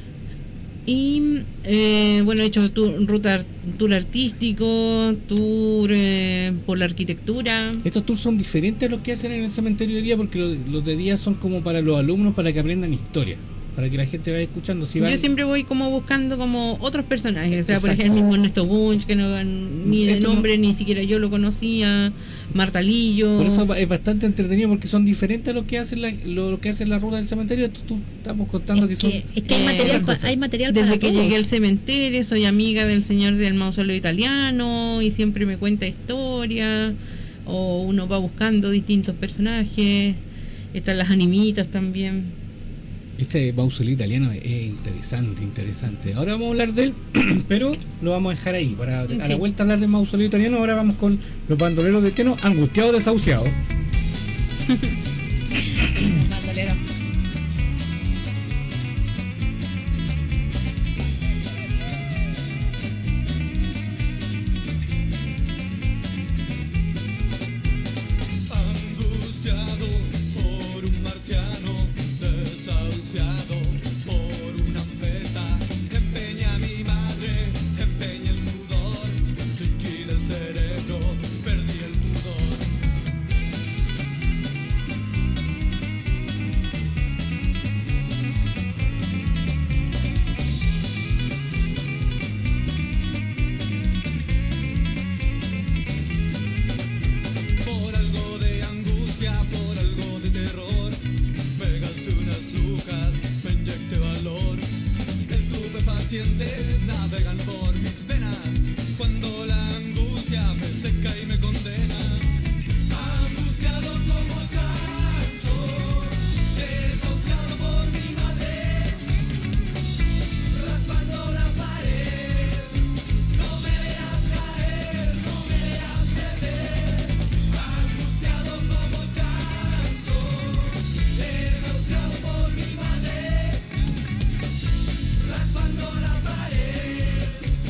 y eh, bueno, he hecho tour, ruta, ar- tour artístico, tour eh, por la arquitectura. Estos tours son diferentes a los que hacen en el cementerio de día, porque los, los de día son como para los alumnos, para que aprendan historia, para que la gente vaya escuchando. Si van, Yo siempre voy como buscando como otros personajes, o sea, por Exacto. ejemplo el mismo Ernesto Bunch, que no, ni de Esto no- nombre ni siquiera yo lo conocía, Marta Lillo. por eso es bastante entretenido, porque son diferentes a lo que hacen la, lo, lo que hacen la ruta del cementerio. Esto tú estamos contando que Es son que, es que hay eh, material, otra pa- cosa. hay material Desde para que todos. llegué al cementerio soy amiga del señor del mausoleo italiano y siempre me cuenta historias, o uno va buscando distintos personajes. Están las animitas también. ese mausoleo italiano es interesante, interesante. Ahora vamos a hablar de él, pero lo vamos a dejar ahí. Para a la Sí. vuelta a hablar del mausoleo italiano, ahora vamos con los bandoleros de Teno, angustiados, desahuciados. Bandolero. Angustiado por un marciano, desahuciado por una feta. Empeña mi madre, empeña el sudor, liquida el cerebro, perdí el pudor. Por algo de angustia, por algo de terror, me gasté unas lucas, me inyecté valor. Estupefacientes navegan por mis venas, cuando la angustia me seca y me condena. Angustiado como chancho, desahuciado por mi madre, raspando la pared. No me veas caer, no me veas perder. Angustiado como chancho, desahuciado por mi madre, raspando la pared.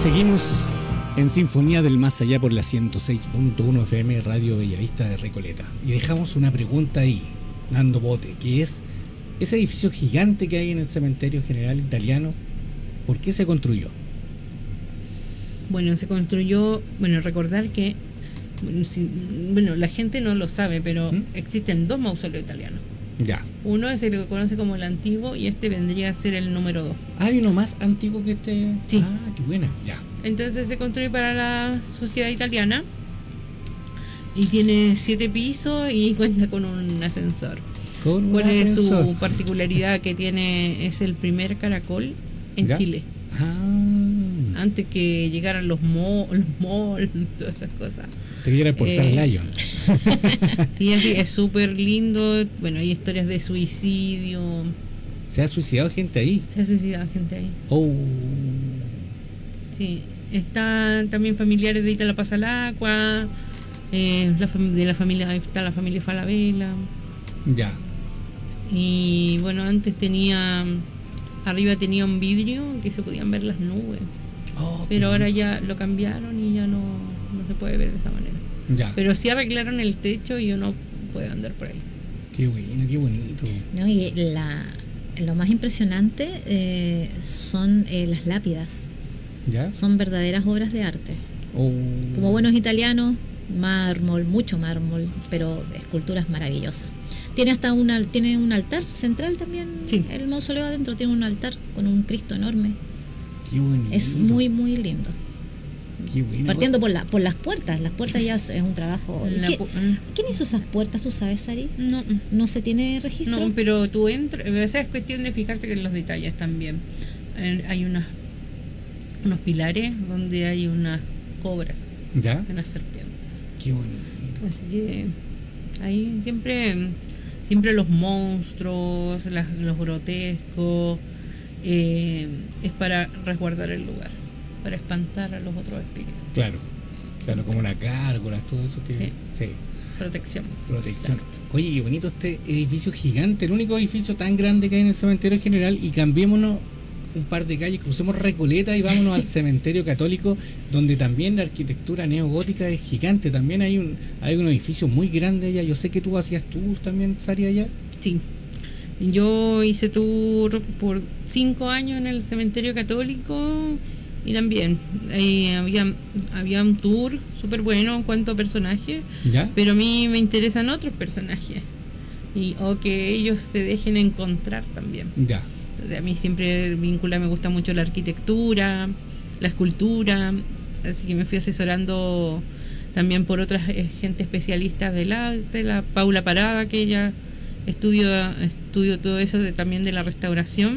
seguimos en Sinfonía del Más Allá por la ciento seis punto uno F M Radio Bellavista de Recoleta. Y dejamos una pregunta ahí, dando bote, que es ese edificio gigante que hay en el Cementerio General Italiano, ¿por qué se construyó? Bueno, se construyó, bueno, recordar que, bueno, si- bueno, la gente no lo sabe, pero ¿Mm? existen dos mausoleos italianos. Ya. Uno es el que conoce como el antiguo y este vendría a ser el número dos. ¿Hay uno más antiguo que este? Sí. Ah, qué buena. Ya. Entonces se construye para la sociedad italiana y tiene siete pisos y cuenta con un ascensor. Con un ¿Cuál es ascensor. su particularidad? Que tiene, es el primer caracol en ¿Ya? Chile. Ah. Antes que llegaran los malls, los malls, todas esas cosas. Te quiero el portal Eh, Lion. Sí, así, es súper lindo. Bueno, hay historias de suicidio. ¿Se ha suicidado gente ahí? Se ha suicidado gente ahí. Oh. Sí, están también familiares de Itala Pasalacqua, eh, la fam- de la familia, está la familia Falabella. Ya. Y bueno, antes tenía, arriba tenía un vidrio que se podían ver las nubes, Oh, pero qué ahora ya lo cambiaron y ya no, no se puede ver de esa manera. Ya. Pero sí arreglaron el techo y uno puede andar por ahí. Qué bueno, qué bonito. ¿No? Y la, lo más impresionante eh, son eh, las lápidas. ¿Ya? Son verdaderas obras de arte. Oh. Como buenos italianos, mármol, mucho mármol, pero esculturas maravillosas. Tiene hasta un, al- tiene un altar central también. Sí. El mausoleo adentro tiene un altar con un Cristo enorme. Qué bonito. Es muy, muy lindo. Qué bueno. Partiendo por, la, por las puertas. Las puertas ya es un trabajo. La ¿Qué- pu- ah, ¿Quién hizo esas puertas? ¿Tú sabes, Sari? no, ¿No se tiene registro? no, pero tú entras, o sea, es cuestión de fijarte en los detalles también. Eh, hay unas, unos pilares donde hay una cobra, ¿Ya? una serpiente. Qué bonito. Así que ahí siempre, siempre los monstruos, las- los grotescos, eh, es para resguardar el lugar, para espantar a los otros espíritus. Claro. Claro, como las gárgolas, todo eso que. Sí. Sí. Protección. Protección. Exacto. Oye, qué bonito este edificio gigante, el único edificio tan grande que hay en el cementerio general. Y cambiémonos un par de calles, crucemos Recoleta y vámonos al cementerio católico, donde también la arquitectura neogótica es gigante. También hay un hay un edificio muy grande allá. Yo sé que tú hacías tours también, Sari, allá. Sí. Yo hice tour por cinco años en el cementerio católico y también eh, había, había un tour súper bueno en cuanto a personajes, ¿Ya? pero a mí me interesan otros personajes y o que ellos se dejen encontrar también. Ya. O sea, a mí siempre vincula, me gusta mucho la arquitectura, la escultura, así que me fui asesorando también por otras eh, gente especialista del arte, la Paula Parada, que ella estudia estudio todo eso de, también de la restauración.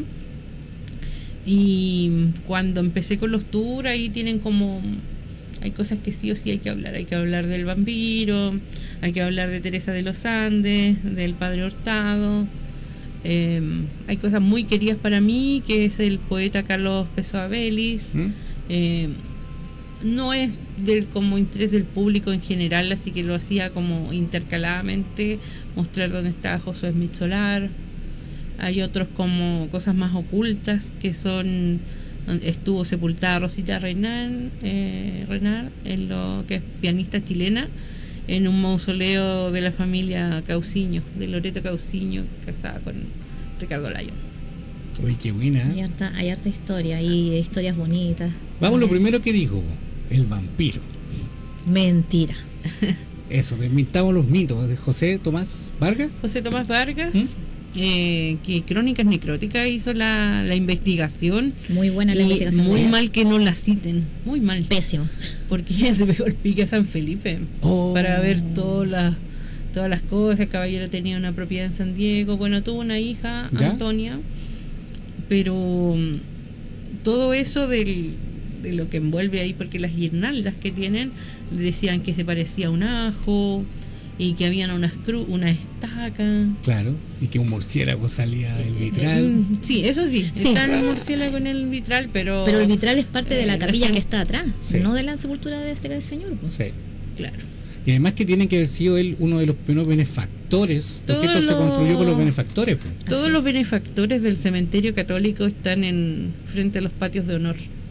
Y cuando empecé con los tours, ahí tienen como, hay cosas que sí o sí hay que hablar, hay que hablar del vampiro, hay que hablar de Teresa de los Andes, del Padre Hurtado. Eh, hay cosas muy queridas para mí, que es el poeta Carlos Pessoa Vélez. ¿Mm? Eh, no es del como interés del público en general, así que lo hacía como intercaladamente, mostrar dónde está Josué Smith Solar. Hay otros como cosas más ocultas, que son, estuvo sepultada Rosita Renard, eh, Renard en lo que es pianista chilena, en un mausoleo de la familia Cauciño, de Loreto Cauciño, casada con Ricardo Lyon. Uy, qué buena. Hay harta, hay harta historia y historias bonitas. Vamos, lo Eh, primero que dijo, el vampiro. Mentira. Eso, desmintamos los mitos de José Tomás Vargas. José Tomás Vargas, ¿Mm? eh, que Crónicas Necróticas hizo la, la investigación. Muy buena la Y investigación. muy Sí. mal que no la citen, muy mal. Pésimo. Porque ella se pegó el pique a San Felipe Oh. para ver todas las todas las cosas. El caballero tenía una propiedad en San Diego, bueno, tuvo una hija, ¿Ya? Antonia, pero mm, todo eso del, de lo que envuelve ahí, porque las guirnaldas que tienen le decían que se parecía a un ajo y que habían unas cru una estaca. Claro, y que un murciélago salía del vitral. Mm, Sí, eso sí, Sí. está el murciélago en el vitral, pero... Pero el vitral es parte de Eh, la la capilla gente- que está atrás, Sí. no de la sepultura de este señor. pues. Sí. Claro. Y además que tiene que haber sido él uno de los primeros benefactores, porque Todo esto se lo- construyó por los benefactores. Pues. Todos Así los es. benefactores del cementerio católico están en frente a los patios de honor.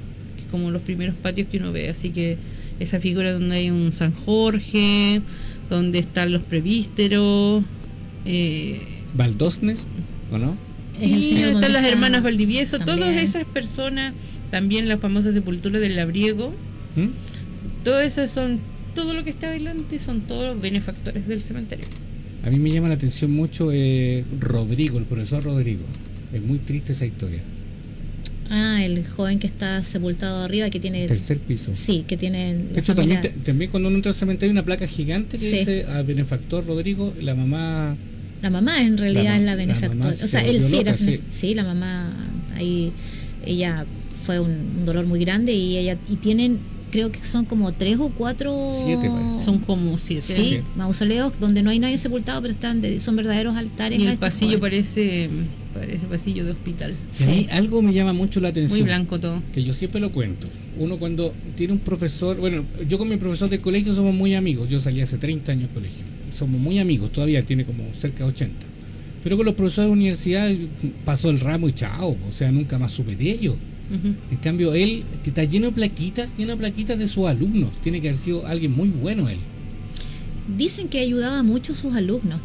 como los primeros patios que uno ve, así que esa figura donde hay un San Jorge, donde están los presbíteros, eh, Valdosnes, ¿o no? Es el sí, sitio donde están las está hermanas Valdivieso, también. todas esas personas, también la famosa sepultura del Labriego, ¿Mm? todo eso son, todo lo que está adelante son todos benefactores del cementerio. A mí me llama la atención mucho eh, Rodrigo, el profesor Rodrigo. Es muy triste esa historia. Ah, el joven que está sepultado arriba, que tiene... Tercer piso. Sí, que tiene... De la hecho, familia- también, te- también cuando uno entra al cementerio hay una placa gigante que Sí. dice al benefactor Rodrigo, la mamá... La mamá en realidad La ma- es la la benefactora. mamá O se sea, él volvió sí era... loca, sí. Sí, la mamá ahí... Ella fue un, un dolor muy grande y ella... Y tienen, creo que son como tres o cuatro... Siete, parece. Son como siete. Sí, Sí. mausoleos donde no hay nadie sepultado, pero están de- son verdaderos altares. Y a el estos pasillo jóvenes. parece, parece pasillo de hospital. Y a mí Sí. algo me llama mucho la atención. Muy blanco todo. Que yo siempre lo cuento. Uno cuando tiene un profesor, bueno, yo con mi profesor de colegio somos muy amigos. Yo salí hace treinta años de colegio. Somos muy amigos, todavía tiene como cerca de ochenta. Pero con los profesores de universidad pasó el ramo y chao. O sea, nunca más supe de ellos. Ujú. En cambio, él, que está lleno de plaquitas, lleno de plaquitas de sus alumnos. Tiene que haber sido alguien muy bueno él. Dicen que ayudaba mucho a sus alumnos,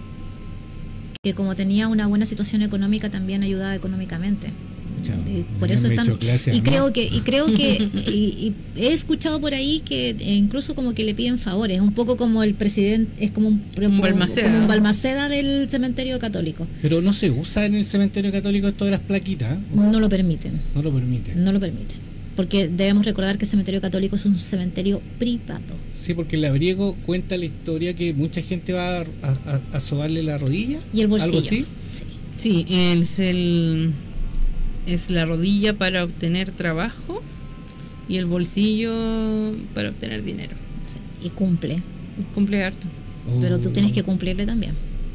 que como tenía una buena situación económica también ayudaba económicamente. Chao. Y por Me eso han están hecho clase, y ¿no? creo que y creo que y, y he escuchado por ahí que eh, incluso como que le piden favores, un poco como el presidente es como un, como, Balmaceda. como un Balmaceda del cementerio católico. Pero no se usa en el cementerio católico esto de las plaquitas, ¿eh? No lo permiten, No lo permite. no lo permiten, porque debemos recordar que el cementerio católico es un cementerio privado. Sí, porque el labriego cuenta la historia que mucha gente va a, a, a sobarle la rodilla. Y el bolsillo. Algo así. Sí. Sí, es el es la rodilla para obtener trabajo y el bolsillo para obtener dinero. Sí, y cumple, Cumple harto. pero tú Oh. tienes que cumplirle también.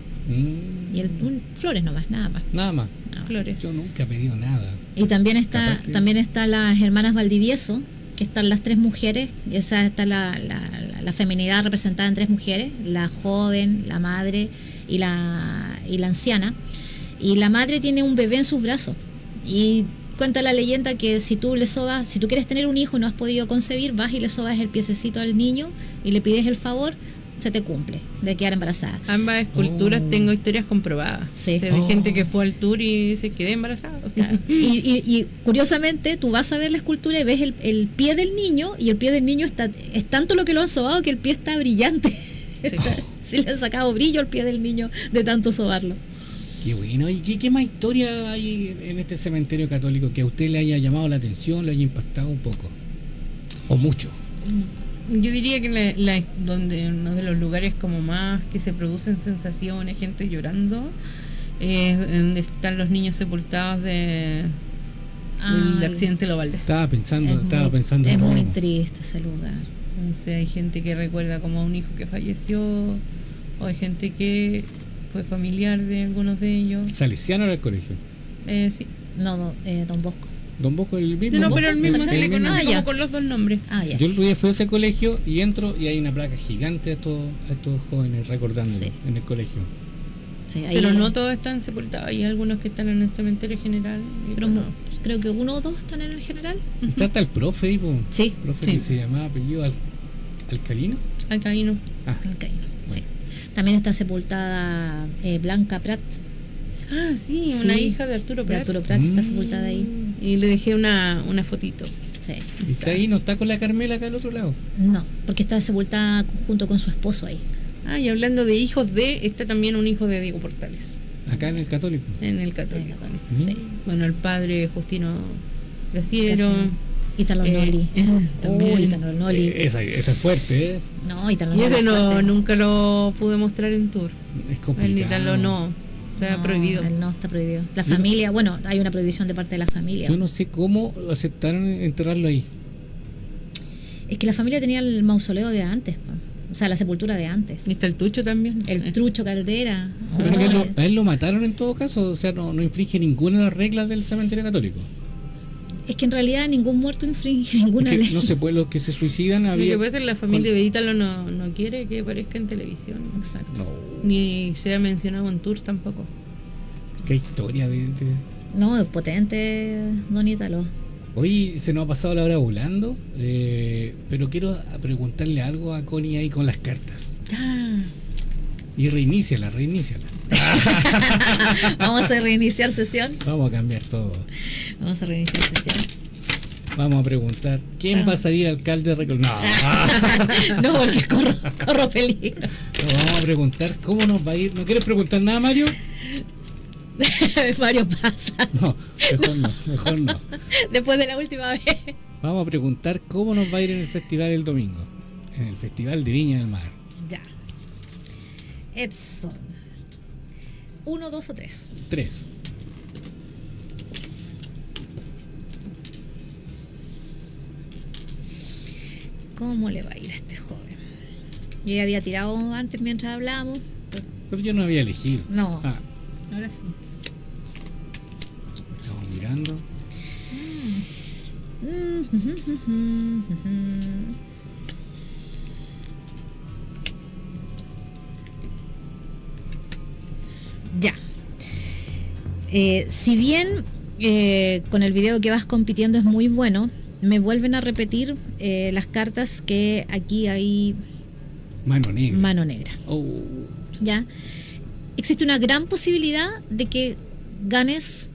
Mm. Y el un- flores nomás, nada más. Nada más. Nada más. Flores. Yo nunca he pedido nada. Y también está, Capaz que- también están las hermanas Valdivieso, que están las tres mujeres, y esa está la, la, la- la feminidad representada en tres mujeres, la joven, la madre y la, y la anciana. Y la madre tiene un bebé en sus brazos. Y cuenta la leyenda que si tú le sobas, si tú quieres tener un hijo y no has podido concebir, vas y le sobas el piececito al niño y le pides el favor, se te cumple de quedar embarazada. Ambas esculturas Oh. tengo historias comprobadas. Sí. O sea, Oh. de gente que fue al tour y se quedó embarazada. Claro. Y, y- y curiosamente tú vas a ver la escultura y ves el, el pie del niño y el pie del niño está es tanto lo que lo han sobado que el pie está brillante. Está- se le ha sacado brillo al pie del niño de tanto sobarlo. Qué bueno. ¿Y qué, qué más historia hay en este cementerio católico que a usted le haya llamado la atención, le haya impactado un poco? O mucho. Yo diría que la, la- donde uno de los lugares como más que se producen sensaciones, gente llorando, es donde están los niños sepultados de del Ay, accidente de Lovalde. Estaba pensando, es estaba muy, pensando es en lo muy mismo. triste ese lugar. Entonces hay gente que recuerda como a un hijo que falleció, o hay gente que fue familiar de algunos de ellos. Salesiano era el colegio. Eh, sí. No, no, eh, Don Bosco. Don Bosco el mismo. No, Bosco, pero el mismo se le mismo. conoce Ah, como ya. con los dos nombres. Ah, ya. Yo el otro día fui a ese colegio y entro y hay una placa gigante a estos, a estos jóvenes recordándolo Sí. en el colegio. Sí, ahí- Pero no todos están sepultados. Hay algunos que están en el cementerio general. y pero otros mu- creo que uno o dos están en el general. Está hasta el profe ahí, po. Sí, profe Sí. que se llamaba apellido Al- Alcalino. no. Acá hay no. Ah, al caíno, sí. También está sepultada eh, Blanca Prat. Ah, sí, Sí. una hija de Arturo De Prat. Arturo Prat está Mm. sepultada ahí. Y le dejé una, una fotito. Sí. y está ahí, no está con la Carmela acá al otro lado. No, porque está sepultada junto con su esposo ahí. Ah, y hablando de hijos de, está también un hijo de Diego Portales, Acá en el católico. en el católico. Sí. Bueno, el padre Justino Graciero. Italo eh, Noli. también. Oh, Italo Noli. Eh, esa, esa es fuerte, ¿eh? No, Italo Y Noli. ese es no, fuerte. nunca lo pude mostrar en tour. Es El complicado. Italo no, está No, prohibido. él no, está prohibido. La Yo no- familia, bueno, hay una prohibición de parte de la familia. Yo no sé cómo aceptaron enterrarlo ahí. Es que la familia tenía el mausoleo de antes, po. O sea, la sepultura de antes. Y está el Tucho también. El Eh. Trucho Caldera. Pero que a él Oh, lo, a él lo mataron en todo caso, o sea, no, no infringe ninguna de las reglas del cementerio católico. es que en realidad ningún muerto infringe ninguna Es que ley. no se puede, los que se suicidan Lo había. que pasa es que la familia de Ítalo no, no quiere que aparezca en televisión. Exacto. No, Ni sea mencionado en tours tampoco. qué historia de, de- No, es potente, Don Ítalo. Hoy se nos ha pasado la hora volando, eh, pero quiero preguntarle algo a Connie ahí con las cartas. Ah. Y reiníciala, reiníciala. Vamos a reiniciar sesión. Vamos a cambiar todo. Vamos a reiniciar sesión. Vamos a preguntar, ¿quién Ah. va a salir alcalde de Recol? No. No, porque corro, corro peligro. No, vamos a preguntar cómo nos va a ir. ¿No quieres preguntar nada, Mario? Mario pasa. No, mejor no, mejor no. Después de la última vez. Vamos a preguntar cómo nos va a ir en el festival el domingo. En el Festival de Viña del Mar. Ya. Epson. Uno, dos o tres. Tres. ¿Cómo le va a ir a este joven? Yo ya había tirado antes mientras hablábamos. pero Pero yo no había elegido. No. Ah, Ahora sí. estamos mirando. Ya. Eh, si bien eh, con el video que vas compitiendo es muy bueno, me vuelven a repetir eh, las cartas que aquí hay Mano negra. mano negra. Oh. ¿Ya? Existe una gran posibilidad de que ganes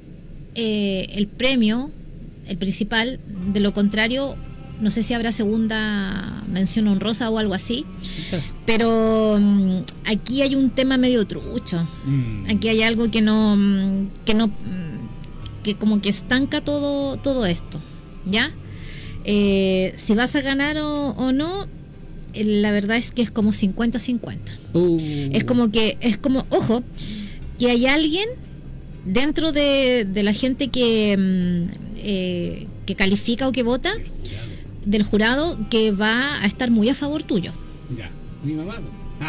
eh, el premio, el principal. De lo contrario, no sé si habrá segunda mención honrosa o algo así. Quizás. Pero mm, aquí hay un tema medio trucho. Mm. Aquí hay algo que no, mm, que no, mm, que como que estanca todo, todo esto, ¿ya? Eh, si vas a ganar o, o no, eh, la verdad es que es como cincuenta cincuenta. Oh. Es como que, es como, ojo, que hay alguien dentro de, de la gente que, mm, eh, que califica o que vota, del jurado, que va a estar muy a favor tuyo. Ya. Mi mamá.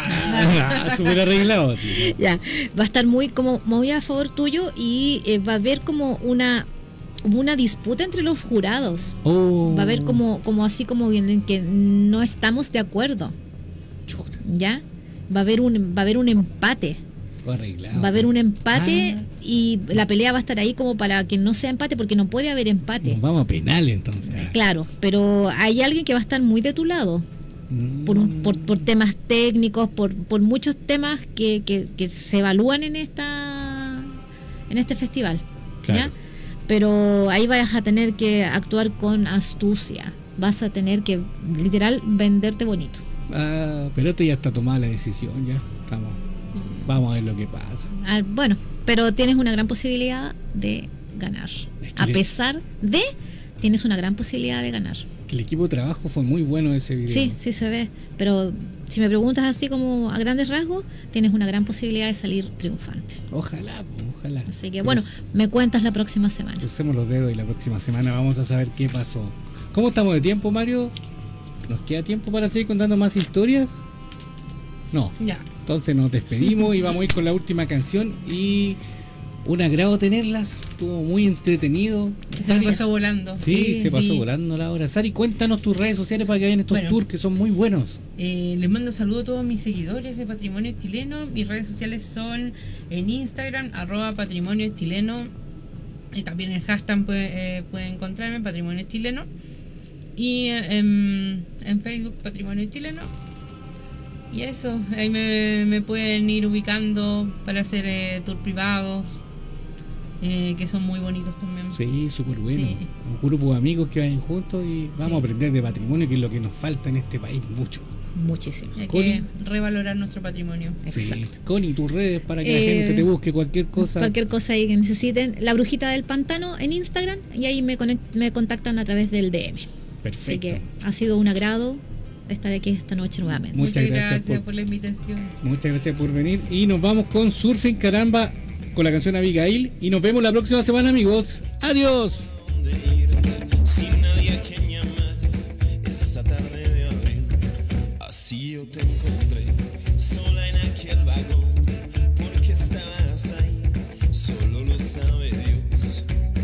Ah, súper arreglado. Sí, ¿no? Ya, va a estar muy como muy a favor tuyo y eh, va a haber como una como una disputa entre los jurados. Oh. Va a haber como como así como en que no estamos de acuerdo, Chuta, ¿ya? Va a haber un va a haber un empate. todo arreglado. Va a haber un empate Ah. y la pelea va a estar ahí como para que no sea empate, porque no puede haber empate. Nos vamos a penal entonces. Claro, pero hay alguien que va a estar muy de tu lado. Mm. Por, un- por, por temas técnicos, por, por muchos temas que, que, que se evalúan en esta en este festival, Claro. ¿ya? Pero ahí vas a tener que actuar con astucia, vas a tener que literal venderte bonito. Ah, pero esto ya está tomada la decisión, ya. Estamos. Vamos a ver lo que pasa. Ah, bueno, pero tienes una gran posibilidad de ganar. Es que A le- pesar de, tienes una gran posibilidad de ganar. Que el equipo de trabajo fue muy bueno ese video. Sí, sí se ve, pero si me preguntas así como a grandes rasgos, tienes una gran posibilidad de salir triunfante. Ojalá, pues, ojalá. Así que bueno, me cuentas la próxima semana. Crucemos los dedos y la próxima semana vamos a saber qué pasó. ¿Cómo estamos de tiempo, Mario? ¿Nos queda tiempo para seguir contando más historias? No. Ya. Entonces nos despedimos y vamos a ir con la última canción. Y un agrado tenerlas. Estuvo muy entretenido. Se Sari- me pasó volando. Sí, Sí, se pasó sí. volando la hora. Sari, cuéntanos tus redes sociales para que vayan estos Bueno. tours que son muy buenos. Eh, les mando un saludo a todos mis seguidores de Patrimonio Chileno. Mis redes sociales son en Instagram, arroba patrimonio chileno. Y también en hashtag puede, eh, pueden encontrarme Patrimonio Chileno. Y eh, en, en Facebook Patrimonio Chileno. Y eso, ahí me, me pueden ir ubicando para hacer eh, tours privados, eh, que son muy bonitos también. Sí, súper bueno. Sí. Un grupo de amigos que vayan juntos y vamos Sí. a aprender de patrimonio, que es lo que nos falta en este país mucho. Muchísimo. Hay Connie. que revalorar nuestro patrimonio. Exacto. Sí. Connie, tus redes para que la Eh, gente te busque cualquier cosa. Cualquier cosa ahí que necesiten, La Brujita del Pantano en Instagram, y ahí me, conect- me contactan a través del D M. Así Perfecto. que ha sido un agrado estar aquí esta noche nuevamente. Muchas Muchas gracias gracias, por- por... la invitación. Muchas gracias por venir. Y nos vamos con Surfing Caramba con la canción Abigail. Y nos vemos la próxima semana, amigos. Adiós. dónde ir, sin nadie a quien llamar. Esa tarde de abril, así yo te encontré, sola en aquel vagón, porque estabas ahí, solo lo sabe Dios.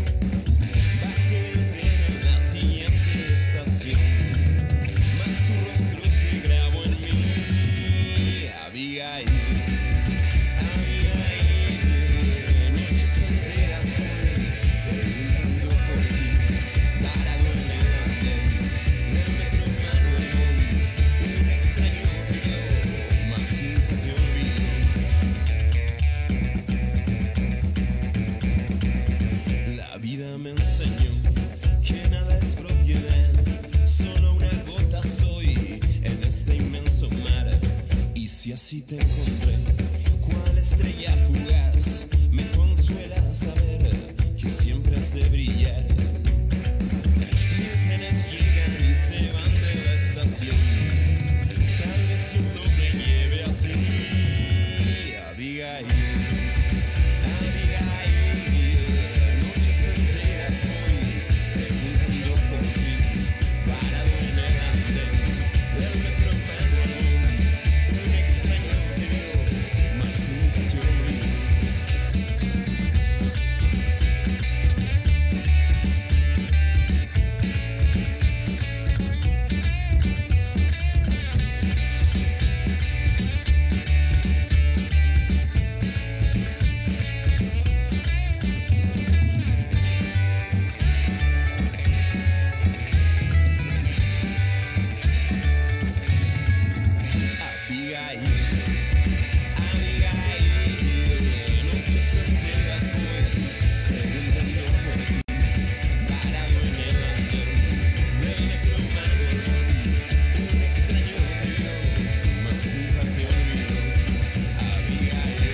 Bajé del tren en la siguiente estación, mas tu rostro se grabó en mí, Abigail. Abigail, noches enteras fue preguntando por ti. así te encontré, cual estrella fugaz, me consuela saber que siempre has de brillar. Vírgenes llegan y se van de la estación, tal vez un doble lleve a ti, Abigail. Abigail, noches enteras voy preguntando por ti, parado en el andén del metro Manuel, un extraño te veo, mas nunca te olvido. Abigail, Abigail, noches enteras voy preguntando por ti, parado en el andén del metro Manuel, un extraño te vio, mas nunca te olvido. Abigail,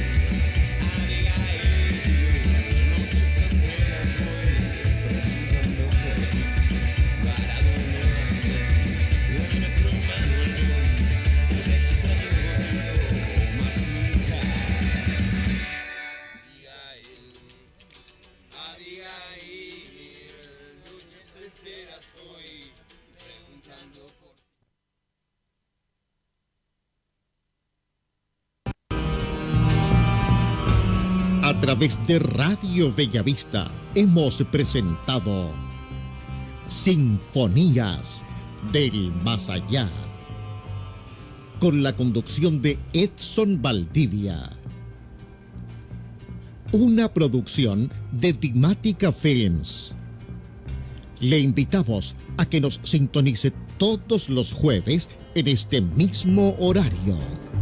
Abigail, noches enteras voy preguntando por ti, parado en el andén del metro Manuel, un extraño te veo, mas nunca. Abigail, Abigail, noches enteras voy preguntando por ti. A través de Radio Bellavista hemos presentado Sinfonías del Más Allá, con la conducción de Edson Valdivia. Una producción de Dimática Films. Le invitamos a que nos sintonice todos los jueves en este mismo horario.